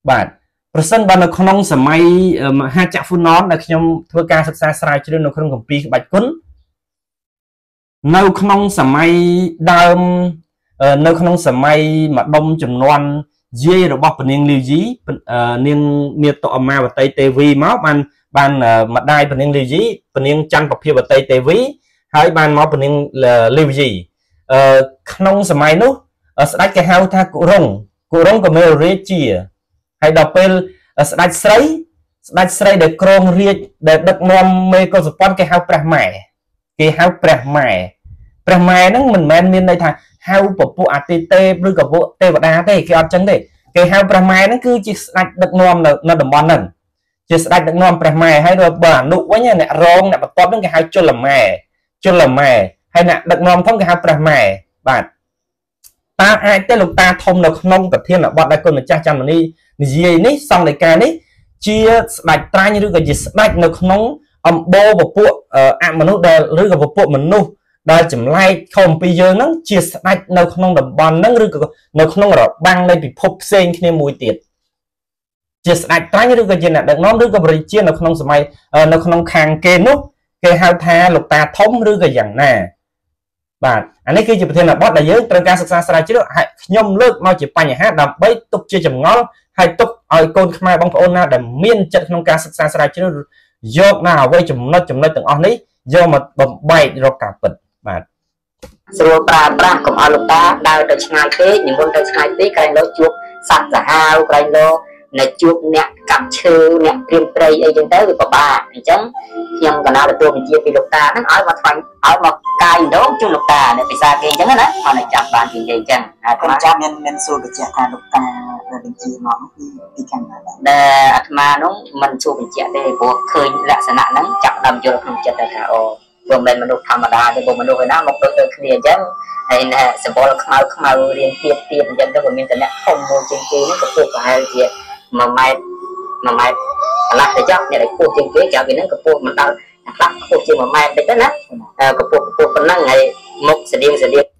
បាទប្រសិនបើនៅក្នុងសម័យមហាចក្រហ្វូណនដែលខ្ញុំធ្វើការសិក្សាស្រាវជ្រាវនៅក្នុងគម្ពីរក្បាច់គុណនៅក្នុងសម័យដើមនៅក្នុងសម័យម្ដុំចំនួនយាយរបស់ព្រះនាងលាវយីនាងមាតុអមាវតីទេវីមកបានម្ដាយព្រះនាងលាវយីព្រះនាងច័ន្ទប្រភាវតីទេវីហើយបានមកព្រះនាងលាវយីក្នុងសម័យនោះស្ដេចគេហៅថាគុរងក៏មានរាជាហើយដល់ពេលស្ដេចស្រីដែលគ្រងរាជដែលដឹកនាំមេកុលសពតគេហៅព្រះម៉ែព្រះម៉ែហ្នឹងមិនមែនមានន័យថាហៅពពួកអាទិទេពឬក៏ពួកទេវតាទេគេអត់ចឹងទេគេហៅព្រះម៉ែហ្នឹងគឺជាស្ដេចដឹកនាំនៅតំបន់ហ្នឹងជាស្ដេចដឹកនាំព្រះម៉ែហើយបើអនុវិញអ្នករងអ្នកបន្ទាប់ហ្នឹងគេហៅជលម៉ែហើយអ្នកដឹកនាំធំគេហៅព្រះម៉ែបាទតើអាចទេលោកតាធំនៅក្នុងប្រធានបទដែលគុណម្ចាស់ច័ន្ទមនីនិយាយនេះសង្ឃដីកានេះជាស្ដេចត្រាញ់ឬក៏ជាស្ដេចនៅក្នុងអំបូរពពួកអមនុស្សដែលឬក៏ពពួកមនុស្សដែលចម្លែកខុសអំពីយើងហ្នឹងជាស្ដេចនៅក្នុងតំបន់ហ្នឹងឬក៏នៅក្នុងរបាំងនៃពិភពផ្សេងគ្នាមួយទៀតជាស្ដេចត្រាញ់ឬក៏ជាអ្នកដឹកនាំឬក៏ប្រជាជានៅក្នុងសម័យនៅក្នុងខាងគេនោះគេហៅថាលោកតាធំឬក៏យ៉ាងណាបាទអានេះគឺជាប្រធានបទដែលយើងត្រូវការសិក្សាស្រាវជ្រាវហើយខ្ញុំលើកមកជាបញ្ហាដើម្បីទុកជាចម្ងល់ហើយទុកឲ្យកូនខ្មែរបងប្អូនណាដែលមានចិត្តក្នុងការសិក្សាស្រាវជ្រាវយកណាអ្វីចំណុចទាំងអស់នេះយកមកបំបែករកការពិតបាទស្រួលប្រើប្រាស់កុំឲ្យលោកតាដើរទៅឆ្ងាយពេកនិមន្តទៅឆ្ងាយពេកក្រែងលោកជួបសត្វសាហាវក្រែងលោកនៅជួបអ្នកកាប់ឈើអ្នកព្រាមព្រៃអីចឹងទៅវាពិបាកអញ្ចឹងខ្ញុំកណាទទួលវិជាពីលោកតាហ្នឹងឲ្យមកថ្វាយឲ្យមកកាយដងជូនលោកតានៅភាសាគេអញ្ចឹងណាអត់ចាំបានពីនិយាយអញ្ចឹងហើយខ្ញុំចាំមានសួរបញ្ជាក់ថាលោកតាបញ្ជាមកពីខាងណាដែលអាត្មានោះមិនសួរបញ្ជាក់ទេព្រោះឃើញលក្ខណៈហ្នឹងចាប់ដើមយល់ក្នុងចិត្តថាអូព្រោះមិនមនុស្សធម្មតាទេព្រោះមនុស្សឯណាមកដូចគ្នាអញ្ចឹងហើយសម្បល់ខ្មៅរៀនទៀតអញ្ចឹងទៅមានតំណែងធំមួយជាងគេហ្នឹងក៏ពួកប្រហែលជា1ម៉ែត្រកន្លះទៅចុះអ្នកដែលខ្ពស់ជាងគេគេហ្នឹងក៏ពួកមិនដល់ខ្ពស់ជាង1ម៉ែត្រតិចទៅណាក៏ពួកប៉ុណ្ណឹងហើយមុខស្តៀង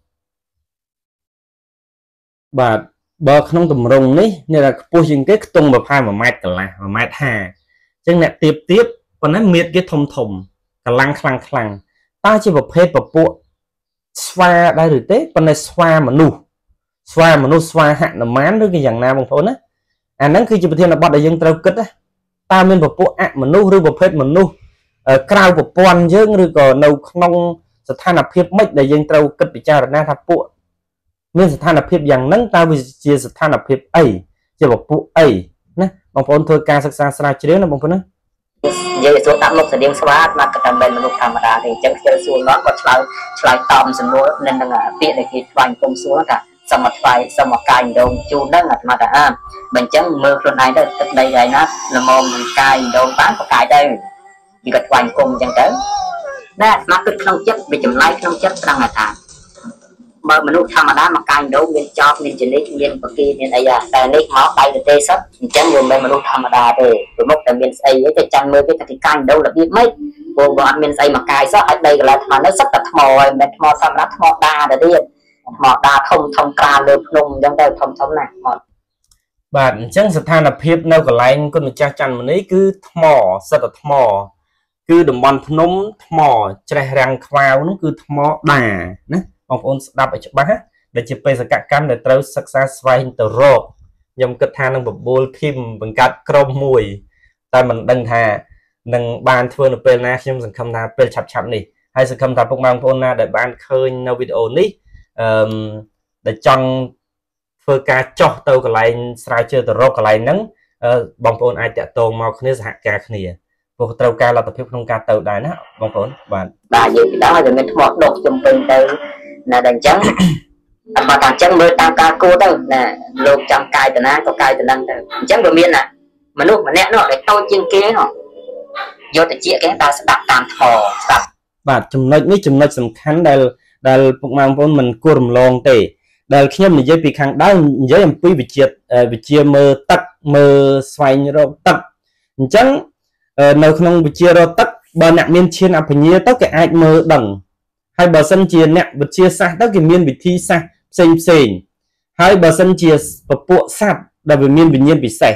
បាទបើក្នុងទម្រង់នេះអ្នកដែលខ្ពស់ជាងគេខ្ទង់ប្រហែល1ម៉ែត្រកន្លះ1ម៉ែត្រ50អញ្ចឹងអ្នកទៀបប៉ុន្តែមៀតគេធំកម្លាំងខ្លាំងតើជាប្រភេទពពួកស្វាដែរឬទេប៉ុន្តែស្វាមនុស្សស្វាហនុមានឬក៏យ៉ាងណាបងប្អូនណាអាហ្នឹងគឺជាប្រធានបទដែលយើងត្រូវគិតតើមានពពួកអមនុស្សឬប្រភេទមនុស្សក្រៅប្រព័ន្ធយើងឬក៏នៅក្នុងស្ថានភាពម៉េចដែលយើងត្រូវគិតពិចារណាថាពួកមានស្ថានភាពយ៉ាងហ្នឹងតើវាជាស្ថានភាពអីជាពពួកអីណាបងប្អូនធ្វើការសិក្សាស្រាវជ្រាវណាបងប្អូនណានិយាយសួរតាមមុខស្តៀងស្វាមកក៏តែមិនមនុស្សធម្មតាទេអញ្ចឹងខ្ញុំសួរមកគាត់ឆ្លើយតបសំណួរនឹងពាក្យដែលគេស្វែងគុំសួរថាសមមកថ្វាយសមមកកាយដងជូនហ្នឹងអាត្មាថាបើអញ្ចឹងមើលខ្លួនឯងទៅទឹកដីឯណាល្មមនឹងកាយដងបានក៏កាយដែរពីគាត់ថ្វាយគុំអញ្ចឹងទៅតែអាត្មាគិតក្នុងចិត្តវាចម្លែកក្នុងចិត្តត្រង់ថាបើមនុស្សធម្មតាមកកាយដងមានចប់មានចនិចមានបកីមានអីតែនេះមកដៃទៅទេសឹកអញ្ចឹងវាមិនមនុស្សធម្មតាទេព្រោះមុខតែមានស្អីទេចាំមើលគេថាគេកាយដងរបៀបម៉េចព្រោះគាត់អត់មានស្អីមកកាយសោះហើយដីកន្លែងថ្មនៅសឹកតែថ្មហើយមិនមែនថ្មធម្មតាថ្មដាទៅទៀតមកដាធំក្រាលលើភ្នំអញ្ចឹងទៅធំណាស់មកបាទអញ្ចឹងស្ថានភាពនៅកន្លែងគុណម្ចាស់ច័ន្ទមនីគឺថ្មសិតតែថ្មគឺតំបន់ភ្នំថ្មច្រេះរាំងខ្វាវនោះគឺថ្មដាណាបងប្អូនស្ដាប់ឲ្យច្បាស់ដែលជាបេសកកម្មដែលត្រូវសិក្សាស្វែងទៅរកខ្ញុំគិតថានឹងបបួលធីមបង្កើតក្រុមមួយតែមិនដឹងថានឹងបានធ្វើនៅពេលណាខ្ញុំសង្ឃឹមថាពេលឆាប់នេះហើយសង្ឃឹមថាពុកម៉ែបងប្អូនណាដែលបានឃើញនៅវីដេអូនេះដែលចង់ធ្វើការចោះទៅកន្លែងស្រាវជ្រាវទៅរកកន្លែងហ្នឹងបងប្អូនអាចតាក់ទងមកគ្នាសហការគ្នាព្រោះត្រូវការលទ្ធភាពក្នុងការទៅដែរណាបងប្អូនបាទយើងពីដល់ឲ្យមានថ្មដុកចំពេញទៅណាដល់អញ្ចឹងបើថាអញ្ចឹងមើលតាមការគួរទៅណាលោកចាំកាយតាណាក៏កាយតានឹងទៅអញ្ចឹងវាមានណាមនុស្សម្នាក់នោះដែលតូចជាងគេនោះយកទៅជាគេដើរស្ដាប់តាមថ្មស្ដាប់បាទចំណុចនេះចំណុចសំខាន់ដែលពុកម៉ែបងប្អូនមិនគួររំលងទេដែលខ្ញុំនិយាយពីខាងដើមនិយាយអំពីវិជាមើលទឹកមើលស្វែងរកទឹកអញ្ចឹងនៅក្នុងវិជារកទឹកបើអ្នកមានឈានអភិញ្ញាទៅគេអាចមើលដឹងហើយបើសិនជាអ្នកវិទ្យាសាស្ត្រទៅគេមានវិធីសាស្ត្រផ្សេងហើយបើសិនជាពពួកសត្វដែលវាមានវិញ្ញាណពិសេស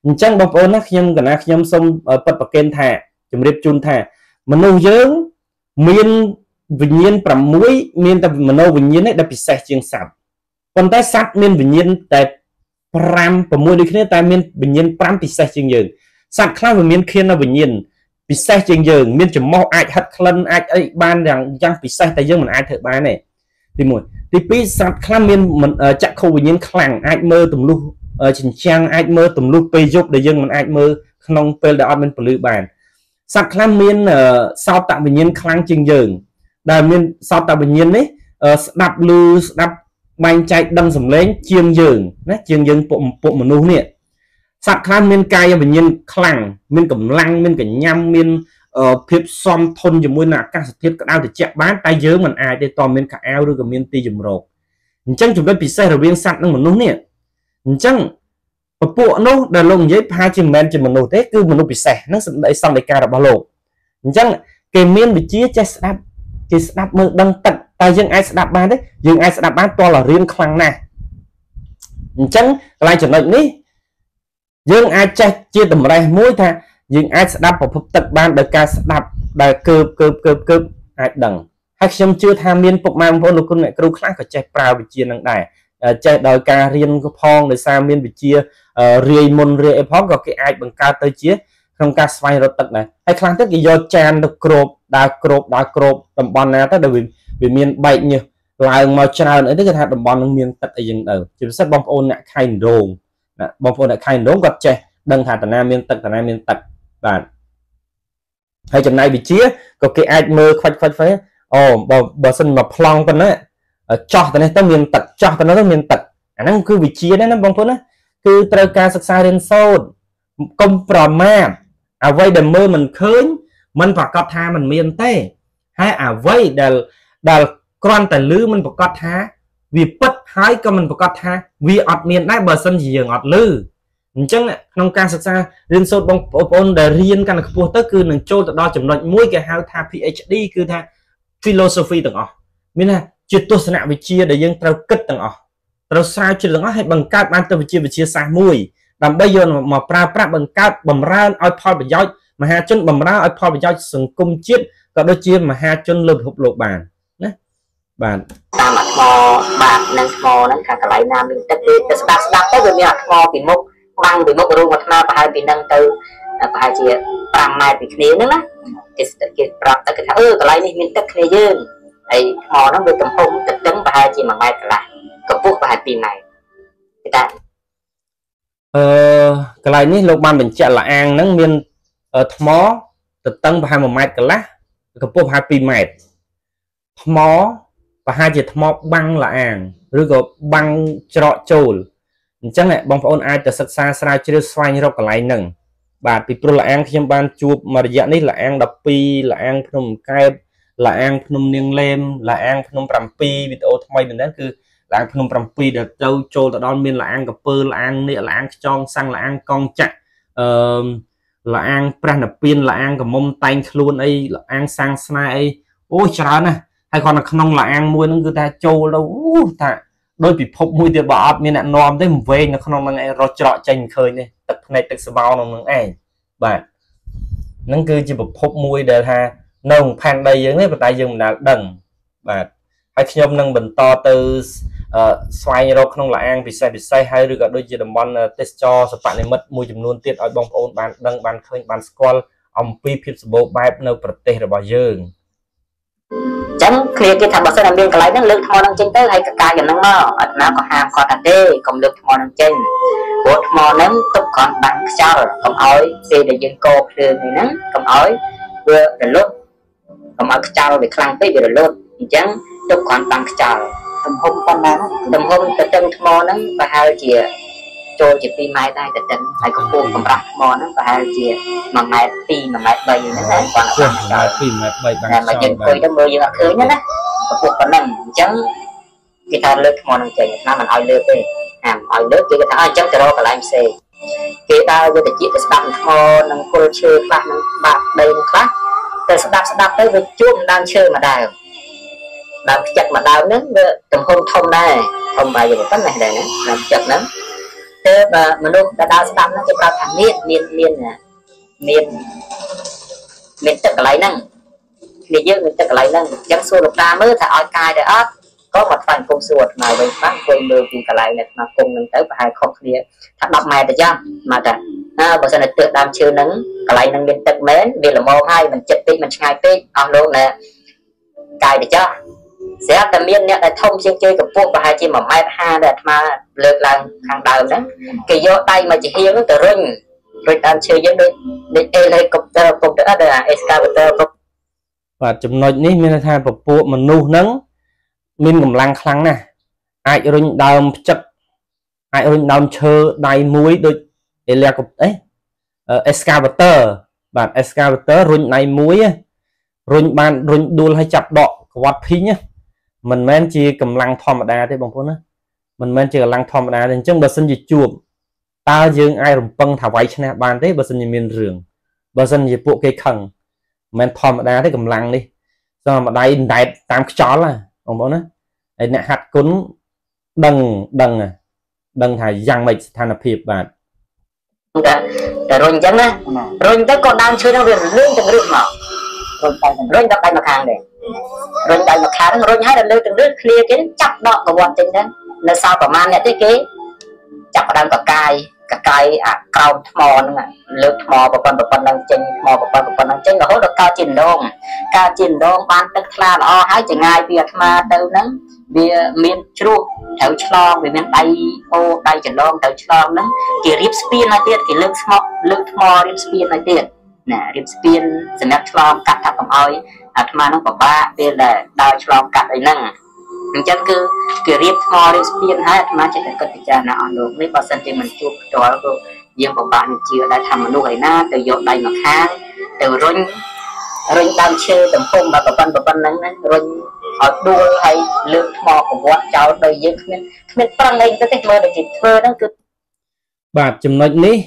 chẳng bọc ôn nhâm cả na nhâm xong bật bạc kênh thả chấm riệp chun thả mình nô dưỡng miên vinh nhiên pram muối miên tập mình nô vinh nhiên ấy đập bị sạch chiên sạp còn tại sát miên vinh nhiên tại pram pram muối đi khi tại miên vinh nhiên pram bị sạch chiên dường sạch khác với miên khiên là vinh nhiên bị sạch chiên dường miên chấm mau ai hất khăn ai ấy ban rằng chẳng bị sạch tại dương mình ai thợ ban này thì một thì pi sạch khác miên mình chắc không vinh nhiên khẳng ai mơ tùm lúc chỉnh trang ai mơ tùm lúc pe giúp để dương mình ai mơ không pe đã mình lựa bàn sạc khăn miên sau tạo bình nhiên khăn chừng dường đà miên sau tạo bình nhiên ấy đạp lư đạp bánh chạy đâm sầm lên chiêng dường bộ mà nô nè sạc khăn miên cay bình nhiên khăn miên cầm lăng miên cả nhâm miên phiếp xóm thôn dùm môi nạ các thiết các đau để chạy bán tay dớ mình ai để toàn miên cả eo rồi cả miên ti dùm rột chẳng chúng ta bị xe rồi viên sạc nó mà nô nè chẳng bộ nó đã lông giấy hai chừng men chừng mình nô thế cứ mình nô bị xẻ nó sẽ đẩy xong để ca là bao lộ chẳng cái miên bị chia che snap mơ đăng tận ta dương ai snap bán đấy dương ai snap bán to là riêng khăn nè chẳng lại chuẩn định đi dương ai che chia tầm này mỗi tha dương ai snap vào phục tật ban đời ca snap đời cơ ai đằng hay xem chưa tham miên phục mang vô con này kêu khác ở che prao bị chia năng đài chạy đời ca riêng có phong để sao miên bị chia riêng môn riêng phong có cái ai bằng ca tới chia không ca xoay rồi tật này hay kháng tức cái do chan được đa crop tầm bon này tới vì miên bệnh như lại màu trà nữa tức là tầm bon miên tật ở dừng ở chỉ sách bom ôn lại khai đồn bom ôn lại khai đồn gặp che đằng hạt tận nam miên tật bạn hay chừng này bị chia có cái ai mơ khoách phế bờ sân mà plong con đấy cho tao này tao miền tật cho tao nó miền tật nó cứ vị trí đấy nó bông thôi á cứ tao ca sắc xa lên sâu công prama vay đầm mơ mình khơi mình phải có tha mình miền tây hay vay đào con tài lư mình phải có tha vì bất hai con mình phải có tha vì ọt miền đấy bờ sân gì ngọt lư chẳng nông ca sắc xa lên sâu bông để riêng căn là phù tất cứ nâng trôi đo chấm nói mũi cái hao tha PhD cứ tha philosophy từng miền này chưa tôi sẽ bị chia để dân trao kết tầng trao sao chưa là hay bằng cát ban tôi bị chia xa mùi làm bây giờ mà pra bằng cát bầm ra oi phò bị giỏi mà hai chân bầm ra oi phò bị giỏi sừng cung chiết có đôi chia mà hai chân lượt hụt lộ bàn đấy bàn ta mặt mò bạc nâng mò nâng cả lại nam mình tất nhiên đáp tới rồi mình mò bị mốc băng bị mốc rồi mà thà phải bị nâng từ phải chia tam mai bị khné nữa cái pra tới cái cả lại này mình tất khné dương ấy mò nó bị cầm hông tự tấn và hai chị mà mai là có buộc và hai pin này người ta cái này ní lục ban mình chạy là ăn nắng miên mó tự tấn và hai một mai cái lá có buộc hai pin mệt mó và hai chị mó băng là ăn rồi có băng trọ trồi chắc này bông phun ai từ sắc xa xa chưa xoay như cái này nừng bà bị pro là ăn khi ban chụp mà dạng ní là ăn đập pi là ăn không cay là ăn phun niềng lem là ăn phun pram pi video thay mình đấy cứ là ăn phun pram pi để trâu trâu tại đòn miên là ăn cà phê là ăn nè là ăn tròn xăng là ăn con chặt là ăn pran là pin là ăn cả mông tay luôn ấy là ăn sang snai ấy ôi trời nè hay còn là không là ăn muối nó cứ ta trâu đâu ta đôi bị phộc muối thì bỏ miên ăn nom tới một về nó không là rồi trọ chành khơi này tập này tập sờ bao nó ấy bạn nó cứ chỉ một phộc muối để ha nông phan đây giống như tại dùng là đằng và hay nhom nâng bình to từ xoay rồi không là ăn bị say hay được đôi chỉ đồng bọn test cho sự phản này mất mùi chùm luôn tiết ở bông ôn bàn đăng bàn khơi bàn squall ông pi phép bộ bài nơiประเทศ របស់យើង chẳng khi cái thằng bác sĩ làm biên cái lấy nó lực thò năng trên tới hay cả cái năng mò nó có hàm có thật đê còn lực thò năng trên bột mò ném tục còn bằng sao còn ói thì để dân cô thường này nắng còn ói vừa để lốt còn ở trao để khăn tới để lốt chẳng tục còn bằng trao tầm hôm con nắng tầm hôm từ chân mò nắng và hai chia cho chỉ pi mai đây từ chân hay có buông còn bạc mò nắng và hai chia mà mai pi mà mai bay nó này còn là pi mà bay bằng mà dân cười nó mưa dương khơi nhá đó cuộc còn nắng chẳng cái ta lướt mò nắng trời nó mình hỏi lướt đi hỏi lướt cái ta chẳng cái đó là em xe cái ta vừa để chỉ cái đập mò nắng cô chơi phát nắng bạc đây khác từ đập tới với chuông đang chơi mà đào chặt mà đào nướng tầm hôm thông đây không bao giờ một tấm này này làm chặt lắm thế và mình luôn đã đào đâm nó cái tao thằng miên tức lại năng miên dương miên tức lại năng chẳng xua lục ta mới thà oi cai để ớt có một phần công suột mà về phát quên mưa cùng cả lại này mà cùng mình tới và hai không kia thắt đọc mày được chưa mà cả bây giờ là tự đam chưa nắng cả lại năng miên tức mến vì là mô hai mình chật đi mình ngay đi luôn nè cài được chưa sẽ tầm miên nè để thông chơi chơiกับพวก và hai chi mà mai ha để mà lượt lần hàng đầu đó cái vô tay mà chỉ hiếu nó từ rồi đam chơi với đôi helicopter cùng đó là excavator và chấm nói ní miên tha và bộ mà nu nắng miên cầm lăng khăng nè ai rồi đam chất ai rồi đam chơi đầy muối đôi helicopter excavator và excavator rồi đầy muối rồi ban rồi đuôi hay chặt đọ quạt phi nhá mình men chỉ cầm lăng thom đá thế bằng phun á mình men chỉ cầm lăng thom đá nên trong bờ sân gì chuột ta dương ai rùng băng thảo váy nè bàn thế bờ sân gì miền rừng bờ sân gì bộ cây khẩn men thom đá thế cầm lăng đi do mà đây đại tam chó là bằng phun á đây nè hạt cún đằng thải giang mịch than lập hiệp bạn rồi chẳng á rồi tới con đang chơi đang luyện lương từng lượt mà rồi tập tay mà hàng này rồi tay mà kháng rồi hai lần lương từng lượt clear cái chặt đọ của bọn tình đó là sao của man này thế kế chặt đang cả cài cao mò nữa lượt mò của con đang chinh mò của con đang chinh là hốt được cao chỉnh đông ban tức là o hái chẳng ai việc mà đâu nắng vì miền chu theo chlong vì miền tây ô tây chỉnh đông theo chlong nắng kỳ rip spin này tiệt kỳ lượt mò rip spin này tiệt nè rip spin sẽ nhắc chlong cắt thằng ông ơi mà nó có ba đây là đào chlong cắt ấy nè chẳng cứ rip mò rip spin hết mà chỉ cần cất cha nào được mấy bao sen thì mình chụp đó rồi riêng của bạn chưa đã thầm nuôi na từ dột đây mà khác từ rồi đang chơi tầm phong và con nắng rồi ở đuôi hay lượt mò của bọn cháu đời dân mình tăng lên cái mơ được kịp thơ đó cứ bà chùm nói ní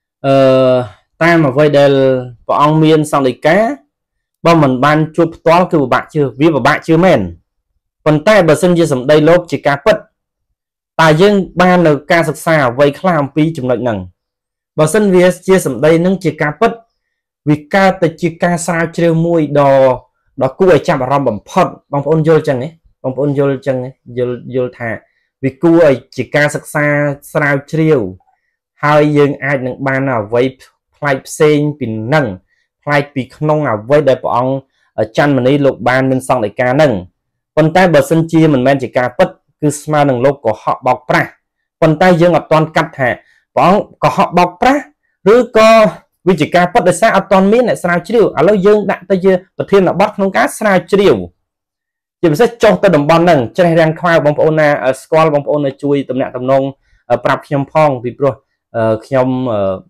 ta mà vay đây bọn ông miên xong đầy cá bao mình ban chụp toán cứ bạn chưa viết vào bạn chưa men còn tay bà xin chia sầm đây lốp chỉ cá bất tài dân ban là ca sạc xa vay khám phí chùm nói nằng bà xin viết chia sầm đây nâng chỉ cá bất vì ca ta chỉ ca sao chơi môi đò đó cú ấy chạm vào rong bẩm phật bóng ôn vô chân ấy bóng ôn vô chân ấy vô thà vì cú ấy chỉ ca sắc xa sao chiều hai dương ai nâng ban nào với play sen pin nâng play pin không nào với đại bọn ở chân mình đi lục ban bên xong để ca nâng còn tay bờ sân chia mình men chỉ ca bất cứ smart nâng lục của họ bọc ra còn tay dương ở toàn cắt thẻ bọn có họ bọc raឬក៏vì chỉ ca bất để sao toàn miếng lại sao chiều ở lâu dương đặt tới giờ tập thiên là bắt không cá sao chiều chỉ sẽ cho tới đồng bọn nâng cho nên đang khoai bóng ôn ở school bóng ôn chui tầm nạ tầm nông ở prap nhom phong vì pro nhom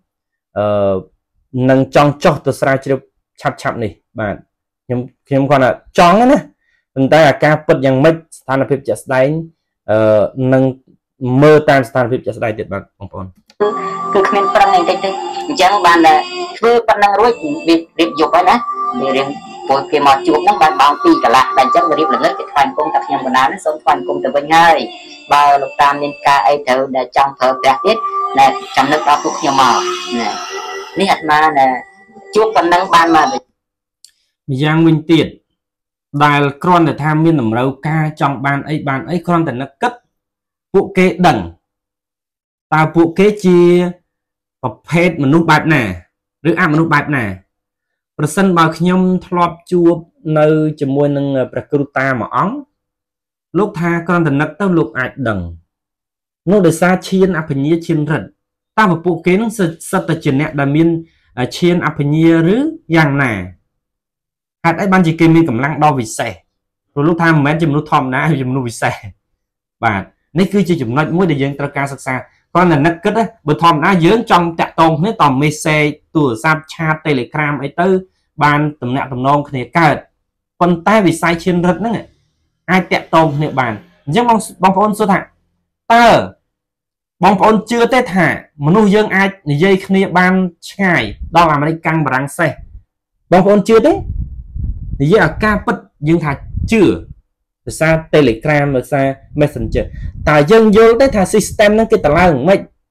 nâng trong cho từ sao chiều chậm này bạn nhom còn là chóng á nè tay là ca bất yang mấy thành là phim chess đánh nâng mơ tam thành phim chess đánh tuyệt bạn bóng ôn cứ khen phần này đây chẳng bàn là vừa phần năng rồi việc dục ấy nè để rồi cái mà chuột nó bàn bao pi cả lại đánh chẳng việc là lớn cái thành công tập nhầm của nó sống thành công từ bên ngay bao lục tam nên ca ấy thử để trong thở đẹp biết là trong nước đó cũng nhiều màu nè ní hạt mà nè chuột phần năng ban mà giang minh tiệt đài con để tham miên làm đâu ca trong ban ấy con để nó cất vụ kê đẳng ta vụ kế chiaประเภทมนุษย์แบบไหนหรือมนุษย์แบบไหนประสานบ่าวขยมทลอบจูบในจมวยนึงประกรุตาหมอลูกทากรอนแต่นักเต้าลูกอาจดังนู่นเดือดซาเชียนอภิญญาเชียนรัดตาแบบvụ kếนึงสัตย์เจเนดามินเชียนอภิญญาหรืออย่างไหนหากไอ้บ้านจีเกมีกำลังดอวิเศษลูกทาแม้จะมนุษย์ทอมนะจะมนุษย์วิเศษบาทนี่คือจุดน้อยมุ่งแต่ยังตระการศึกษาcon là nấc cất á bữa thòm đã dướng trong tẹt tông hết tòm mê xe tủa sáp chat telegram ấy tư ban tầm nẹt tầm non này cả con tay vì sai trên rất nữa ai tẹt tông nè bàn nhưng bong phôn số thả tơ bong phôn chưa tết thả mà nuôi dương ai thì dây kia ban ngày đó là mấy căng bằng xe bong phôn chưa đấy thì dây ở ca bất dương thả chưa xa telegram và xa messenger tại dân vô tới thà system nó cái tờ lăng mấy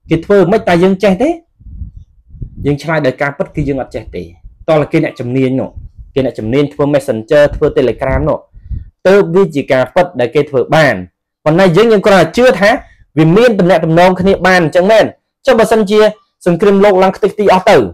cái thưa mấy ta dương che thế dương trai đời ca bất kỳ dương ở che thế to là cái nẹt chấm niên nọ cái nẹt chấm niên thưa messenger thưa telegram nọ tớ vi chỉ cả bất để cái thưa bàn còn nay dương còn là chưa thá vì miên tầm nẹt tầm nông khné bàn chẳng nên cho bà sân chia sân krim lộc lăng tích ti ở tử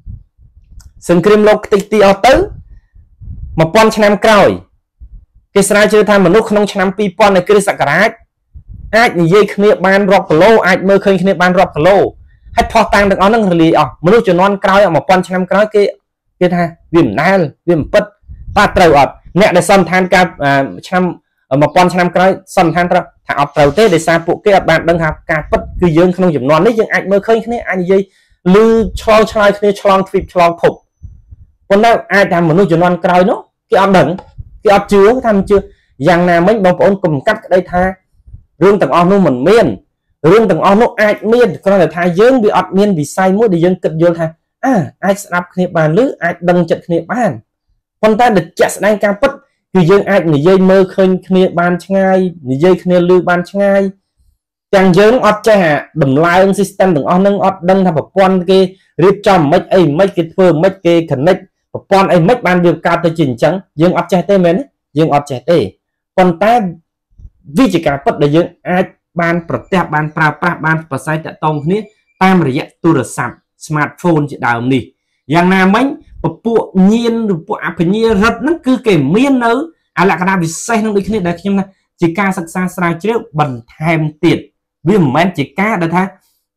sân krim lộc tích ti ở tử mà pon năm còi cái sai chưa tham mà lúc không năm pi pon này kia sạc cả ai như dây khné bàn rock lô ai mơ khơi khné bàn rock lôให้พอตังđược ăn năng lìมนุษย์จะนอนกลายออกมาปอนชั้นกลายcái tha viêm nai viêm bứt ta trâu ọt nè để xâm than cảชั้นmà ponชั้นกลายxâm than trâu thằng ọt trâu thế để sao phụ cái bạn đang học cả bứt cứ dương không chịu nón đấy dương ai mơ khơi cái này ai dây lư cho chai cái cho trip cho phục còn đâu ai làm mนุษย์จะนอนกลายnó cái ọt đẳng cái ọt chứa tham chưa rằng nào mấy bọn ôn cùng cắt đây tha riêng tầng on nó mình miên riêng tầng on nó ai miên còn là thay dương bị ọt miên bị sai mũi để dương kịch vô thay ai sắp khné bàn lứ ai đăng chật khné bàn con ta được chặt đang cam bất thì dương ai người dây mơ khơi khné bàn ngay người dây khné lư bàn ngay chẳng dương ọt cha đầm lai system tầng on nâng ọt đăng thay một con kia riêng trong mấy ấy mấy cái phương mấy cái connect một con ấy mấy bàn điều cao tới chỉnh trắng dương ọt cha tê mến dương ọt cha tê con ta vì chỉ cả bất để dương ai ban protect ban pra ban và sai tại tông này tam rịa tu được sắm smartphone chỉ đào nỉ yang na mấy bộ nhiên bộ áp nhiên rất nó cứ kể miên nữa là cái nào bị sai nó đi cái này nhưng mà chỉ ca sắc xa sai trước bẩn thèm tiền vì mình chỉ ca đã tha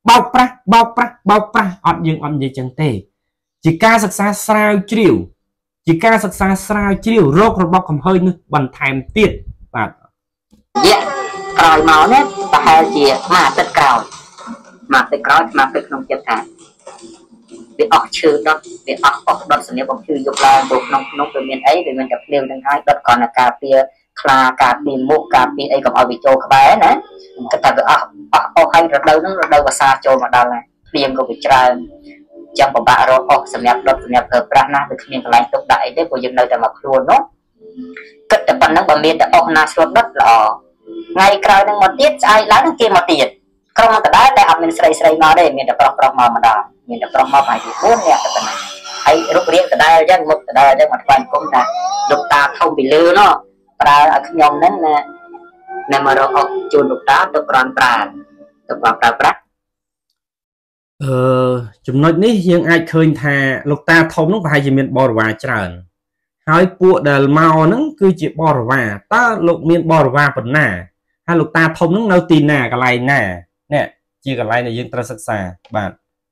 bao pra on gì chẳng tệ chỉ ca sắc xa sai chiều chỉ ca sắc xa sai chiều rốt rồi bọc cầm hơi nữa bẩn thèm tiền và còi máu nè và hai chị mà tất còi mà phải không chấp hành việc ọc chữ đó việc ọc đó sẽ nếu bóng chữ dục là buộc nông từ miền ấy vì mình gặp liều đang nói đó còn là cà phê cà phê mũ cà phê ấy còn ở vị châu các bé nữa cái ta việc ọc hay rất đâu và xa châu mà đâu là liềm của vị trời trong một bạn rồi ọc sẽ nhập đó sẽ nhập ở Prana được miền lại tục đại đấy của dân nơi ta mặc luôn đó cách tập bản năng bằng miền đã ọc na xuống đất là ngày cày đang một tiết ai lấy kia một tiết không mà cái đấy học mình xây nó đây mình đã pro mà đó mình đã pro phải thì bốn nè cái này hay lúc riêng cái đây dân một cái đây dân một vài cũng là lúc ta không bị lừa nó ra ở cái nhóm nên là mà rồi học chôn lúc đó tôi còn chúng nói ní nhưng ai khơi thà lúc ta thông nó phải chỉ miền bò và tràn hai bộ đờ màu nó cứ chỉ bò và ta lục miền bò và phần nà hai lục ta thông nó nấu tin nà cái này nè chỉ cái này là dân ta sắc xa bạn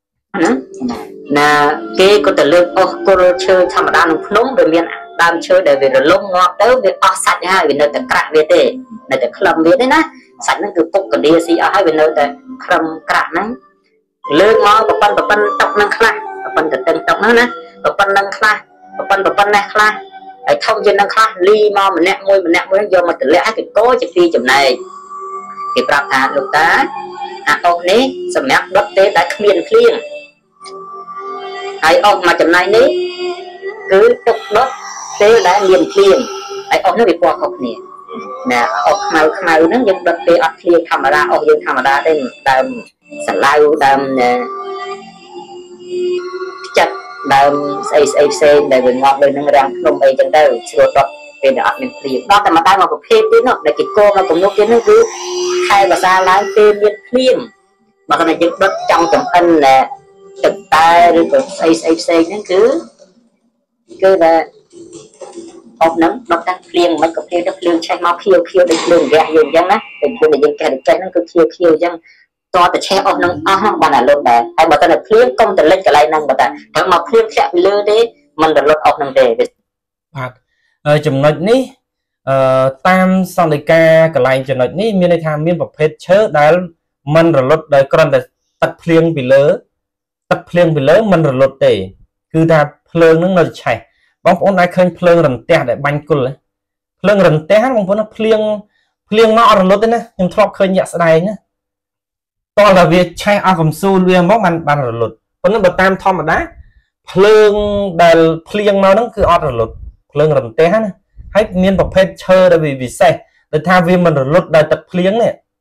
nè cái có thể lượng cô chơi tham gia nông rồi miền đam chơi để về rồi lông ngọt tới việc sạch hai vì nơi ta cạn về thế nơi ta khầm về đấy nè sạch nó cứ phục cái đi xí ở hai bên nơi ta khầm cạn nó lương ngọt và phân tóc năng khai phân cái tên tóc nó nè và phân năng khai và phân này khai ấy thông trên năng khai ly mà mình nẹt môi do mà tự lẽ cái cố chỉ phi chấm này thì bạc thà lúc ta ông này sầm nhắc đất tế đã miền khiên ấy ông mà chấm này ní cứ tục đất tế đã miền khiên ấy ông nó bị qua học nè nè ông màu nó dùng đất tế ở khiên tham ra ông dùng tham ra đây đầm sẵn lai đầm chặt đầm xây để mình ngọt đời năng rằng không bay chân đâu sửa đọt về đọt mình khiên đó mà ta ngọt một phê tí nó để cái cô mà cũng nó kiến nó cứ hai và xa lái phê miền khiên mà cái này dựng đất trong chấm ân là trực tay rồi còn xây nó cứ là ốp nấm nó đang khiên mấy cục khiên nó khiên chạy máu khiêu để khiên gạt dừng chân á để khiên để dừng cái chạy nó cứ khiêu chân to để che ốp nấm bạn là luôn đấy hay mà cái này khiên công từ lên cái này năng mà ta nếu mà khiên chạy lơ đấy mình là luôn ốp nấm về chấm nói ní tam sang đây ca cái này chấm nói ní miền này tham miền bậc phết chớ đã mình là lót đời con là tắt phèn bị lỡ mình là lót để cứ ta phèn nó là chạy bóng ông ai khơi phèn rần té để banh cùl đấy phèn rần té bóng ông nó phèn nó là lót đấy nè nhưng thọ khơi nhẹ đây nhá to là việc chạy ao cầm su liền bóng bàn là lót còn nó bậc tam thom mà đá phèn đờ phèn nó cứ ở là lót phèn rần té nè hay miền bậc phết chơi là vì xe để tha vì mình là lót đời tắt phèn này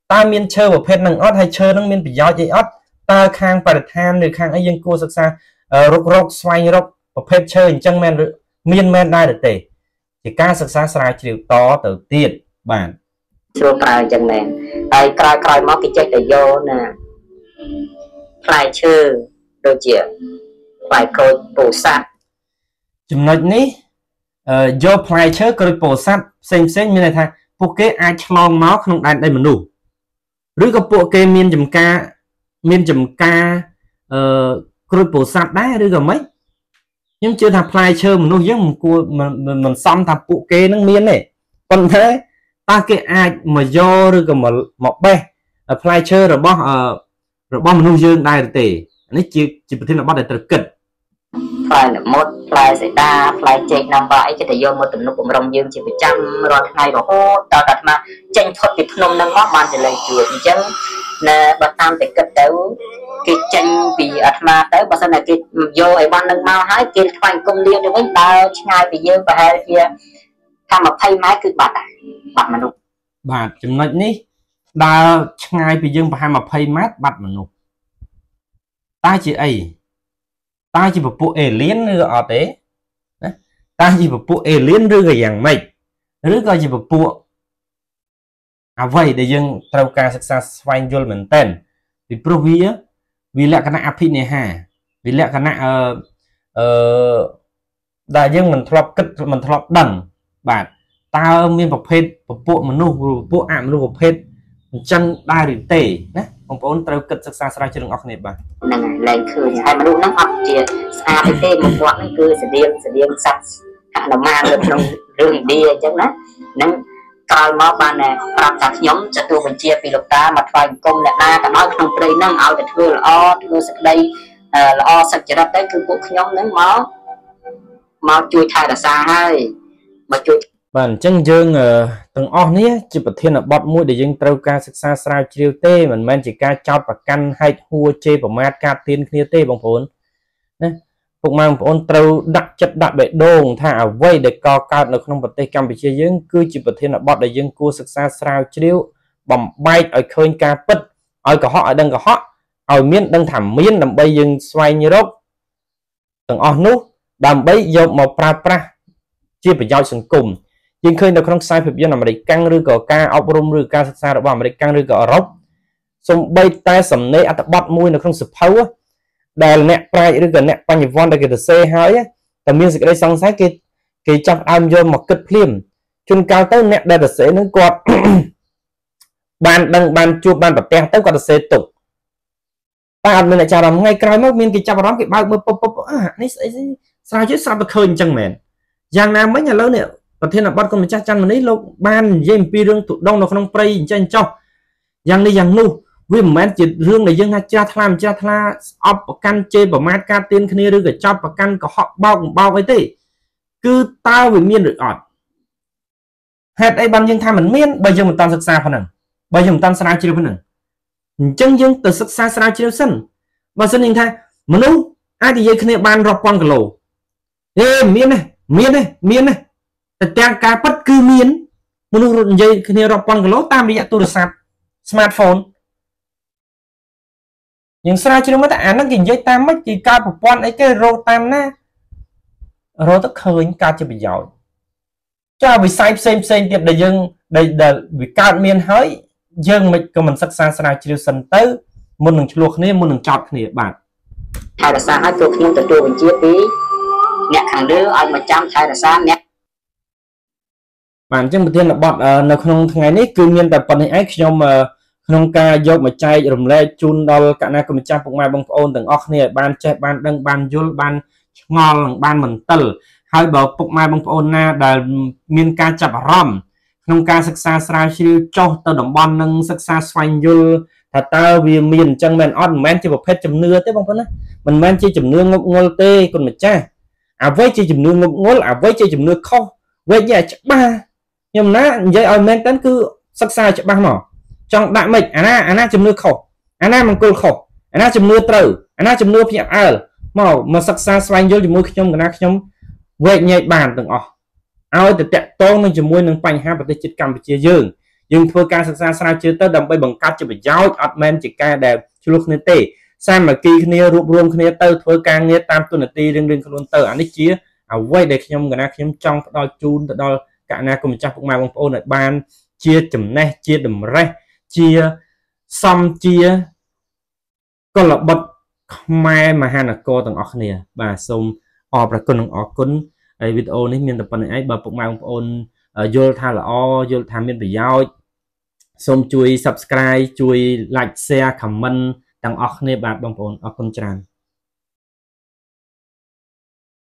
ta miên chơi một phết năng ót hay chơi năng miên bị gió dây ót ta khang bà than rồi khang ấy dân cô sắc xa rốc xoay rốc một phết chơi chân miên men đai được tệ thì ca sắc xa sài chịu to từ tiền bản chưa cài chân nè ai cài móc cái chết để vô nè phải chơi đôi chị phải coi bổ sát chừng nói ní vô phải chơi coi bổ sát xem như này thay bộ kế ai chlong máu không đại đây mà đủ rưỡi có bộ kế miên chùm ca coi bổ sát đá rưỡi có mấy nhưng chưa thằng phải chơi mà nuôi giống mình xong thằng bộ kế nó miên này còn thế ta cái ai mà do rồi còn một bé phải chơi rồi bỏ mình nuôi dương đây tệ này chỉ là bắt để tự kịch phải là một phải sẽ đa phải chạy nằm vãi cái thể vô một tụm nó cũng rong dương chỉ phải trăm rồi ngày rồi hô tao đặt mà tranh thuật thì nôm nâng ngót man thì lấy chuột chứ nè bắt tam thì kịch đấu cái tranh vì mà tới bao giờ này cái vô ấy ban nâng mau hái cái khoanh công liên được với tao ngay vì dương và hai kia tham mà thay máy cứ bật mà nụ bà chấm nói ní đa ngay vì dương và hai mà thay mát bật mà nụ ta chỉ ấy ta chỉ một bộ alien nữa ở thế ta chỉ một bộ alien nữa cái dạng mày nữa coi chỉ một bộ vậy để dân trao ca sắc xa xoay vô mình tên vì pro vì lẽ cái này áp này ha vì lẽ cái này đại dân mình thọp kịch mình thọp đằng bạn ta miên một phết một bộ mình nu bộ ảm nu một phết chân đai rỉ tể nè ông bốn trao kịch sắc xa xoay trên đường ốc này bạn lên khơi hai mà lúc nó học thì xa cái tên một quãng nó cứ sẽ điên sạch hạ nó mang được trong đường đi chứ nó coi máu ban này làm thật nhóm cho tôi mình chia vì lục ta mặt vài công lại ta cả nói không đây nó ảo để thưa là thưa sạch đây là sạch chỉ ra tới cứ cuộc nhóm nướng máu chui thay là xa hay mà chui bản chân dương từng nhé chỉ bật thiên là bọt mũi để dương trâu ca sắc xa sao chiêu tê mình men chỉ ca chọc và căn hay hua chê và mát ca tiên kia tê bằng phốn phục mang phốn trâu đặt chất đặt bệ đồn thả vây để co cao được không bật tê cam bị chia dương cứ chỉ bật thiên là bọt để dương cua sắc xa sao chiêu bầm bay ở khơi ca bứt ở cả họ đang cả họ ở miên đang thảm miên nằm bay dương xoay như rốc từng nút đầm bay dòng màu pra chia phải giao sừng cùng nhưng khơi được không sai phải biết là mà để căng rư cỏ ca ốc rôm rư ca xa đó mà để căng rư cỏ rốc xong bay tay sầm nê ăn bắt mui nó không sụp thấu á đè nẹt prai rư cỏ nẹt bao nhiêu von để cái xe hơi á tầm miên sẽ đây xong sai cái chọc am vô một cất phim chung cao tới nẹt đây là sẽ nó quạt ban chua ban bật teo tới quạt xe tục ta mình lại chào đón ngay cái mất miên cái chọc đó cái bao pop này sao chứ sao mà khơi chân mền giang nam mấy nhà lớn này và thế là bắt con mình chắc chắn mình ấy lâu ban dêm pi rương tụ đông nó không prey chân cho giang đi giang nu vì mà chỉ rương này dân cha thla ấp căn chê bảo mát ca tiên kia rương cái chop và căn có họ bao ấy thế cứ tao về miên được ọt hết đây ban dân tham mình miên bây giờ mình tan sắc xa phần nào bây giờ mình tan xa chưa phần nào chân dân từ sắc xa chưa sân và sân hình thay mà nu ai thì dây kia ban rọc con cái lỗ ê miên nàyแต่การปัดคือเมียนมนุษย์ยัยคือเนี่ยเราปนกันแล้วตามระยะโทรศัพท์สมาร์ทโฟนอย่างสระชิโนมัตอ่านนักกินยัยตามไม่กี่การปนไอ้แค่โรตามนะเราต้องเคยการจะไปยาวจะไปใส่เซมเดียบได้ยังได้วิการเมียนเฮ้ยยังไม่ก็มันศึกษาสระชิโนสันเตอร์มันหนึ่งชั่วโมงนี้มันหนึ่งจอดนี้บาทไทยรัฐให้ตัวขึ้นตัวเป็นเจี๊ยบปีเนี่ยขังเรือเอามาจำไทยรัฐเนี่ย bản chân tiên là bọn nó không ngày nấy cứ miên tập phần hình nhưng mà không ca dọc mà chay rồng lê chun đo cả na cùng trang phục mai bông ôn từng óc này ban chay ban đăng ban vô ban ngon ban mình tử hai bờ phục mai bông ôn na đã miên ca chập rom không ca sắc xa xa siêu cho tao đồng bon nâng sắc xa xoay vô thật tao vì miền chân men on men chỉ một phép chấm nưa thế bông phân á mình men chỉ chấm nưa ngô tê còn mình cha với chỉ chấm nưa ngô với chỉ chấm nưa kho với nhà chắc ba nhưng mà vậy ở men tấn cứ sắc xa cho băng mỏ trong đại mệnh ana chấm nưa khổ ana bằng côn khổ ana chấm nưa tử ana chấm nưa phiệp mỏ mà sắc xa xoay vô thì môi trong cái trong vậy nhạy bàn từng ao từ tẹt to nên chấm môi nâng bành hai bát chết cầm chia dương យើងធ្វើការសិក្សាស្រាវជ្រាវទៅដើម្បីបង្កើតជាប្រយោជន៍អត់មែនជាការដែលឆ្លោះគ្នាទេសាមគ្គីគ្នារួបរวมគ្នាទៅធ្វើការងារតាមទូនាទីរៀងៗខ្លួនទៅអានេះជាអ្វីដែលខ្ញុំចង់ផ្ដល់ជូនទៅដល់កណ្ណាគុំម្ចាស់ពុកម៉ែបងប្អូនឲ្យបានជាចំណេះជាតម្រេះជាសំជាកលបុត្រខ្មែរមហានគរទាំងអស់គ្នាបាទសូមអរគុណនិងអរគុណហើយវីដេអូនេះមានតែប៉ុណ្្នេះឯងបើពុកម៉ែបងប្អូនយល់ថាល្អយល់ថាមានប្រយោជន៍សូមជួយ Subscribe ជួយ Like Share Comment ទាំងអស់គ្នាបាទបងប្អូនអរគុណច្រើន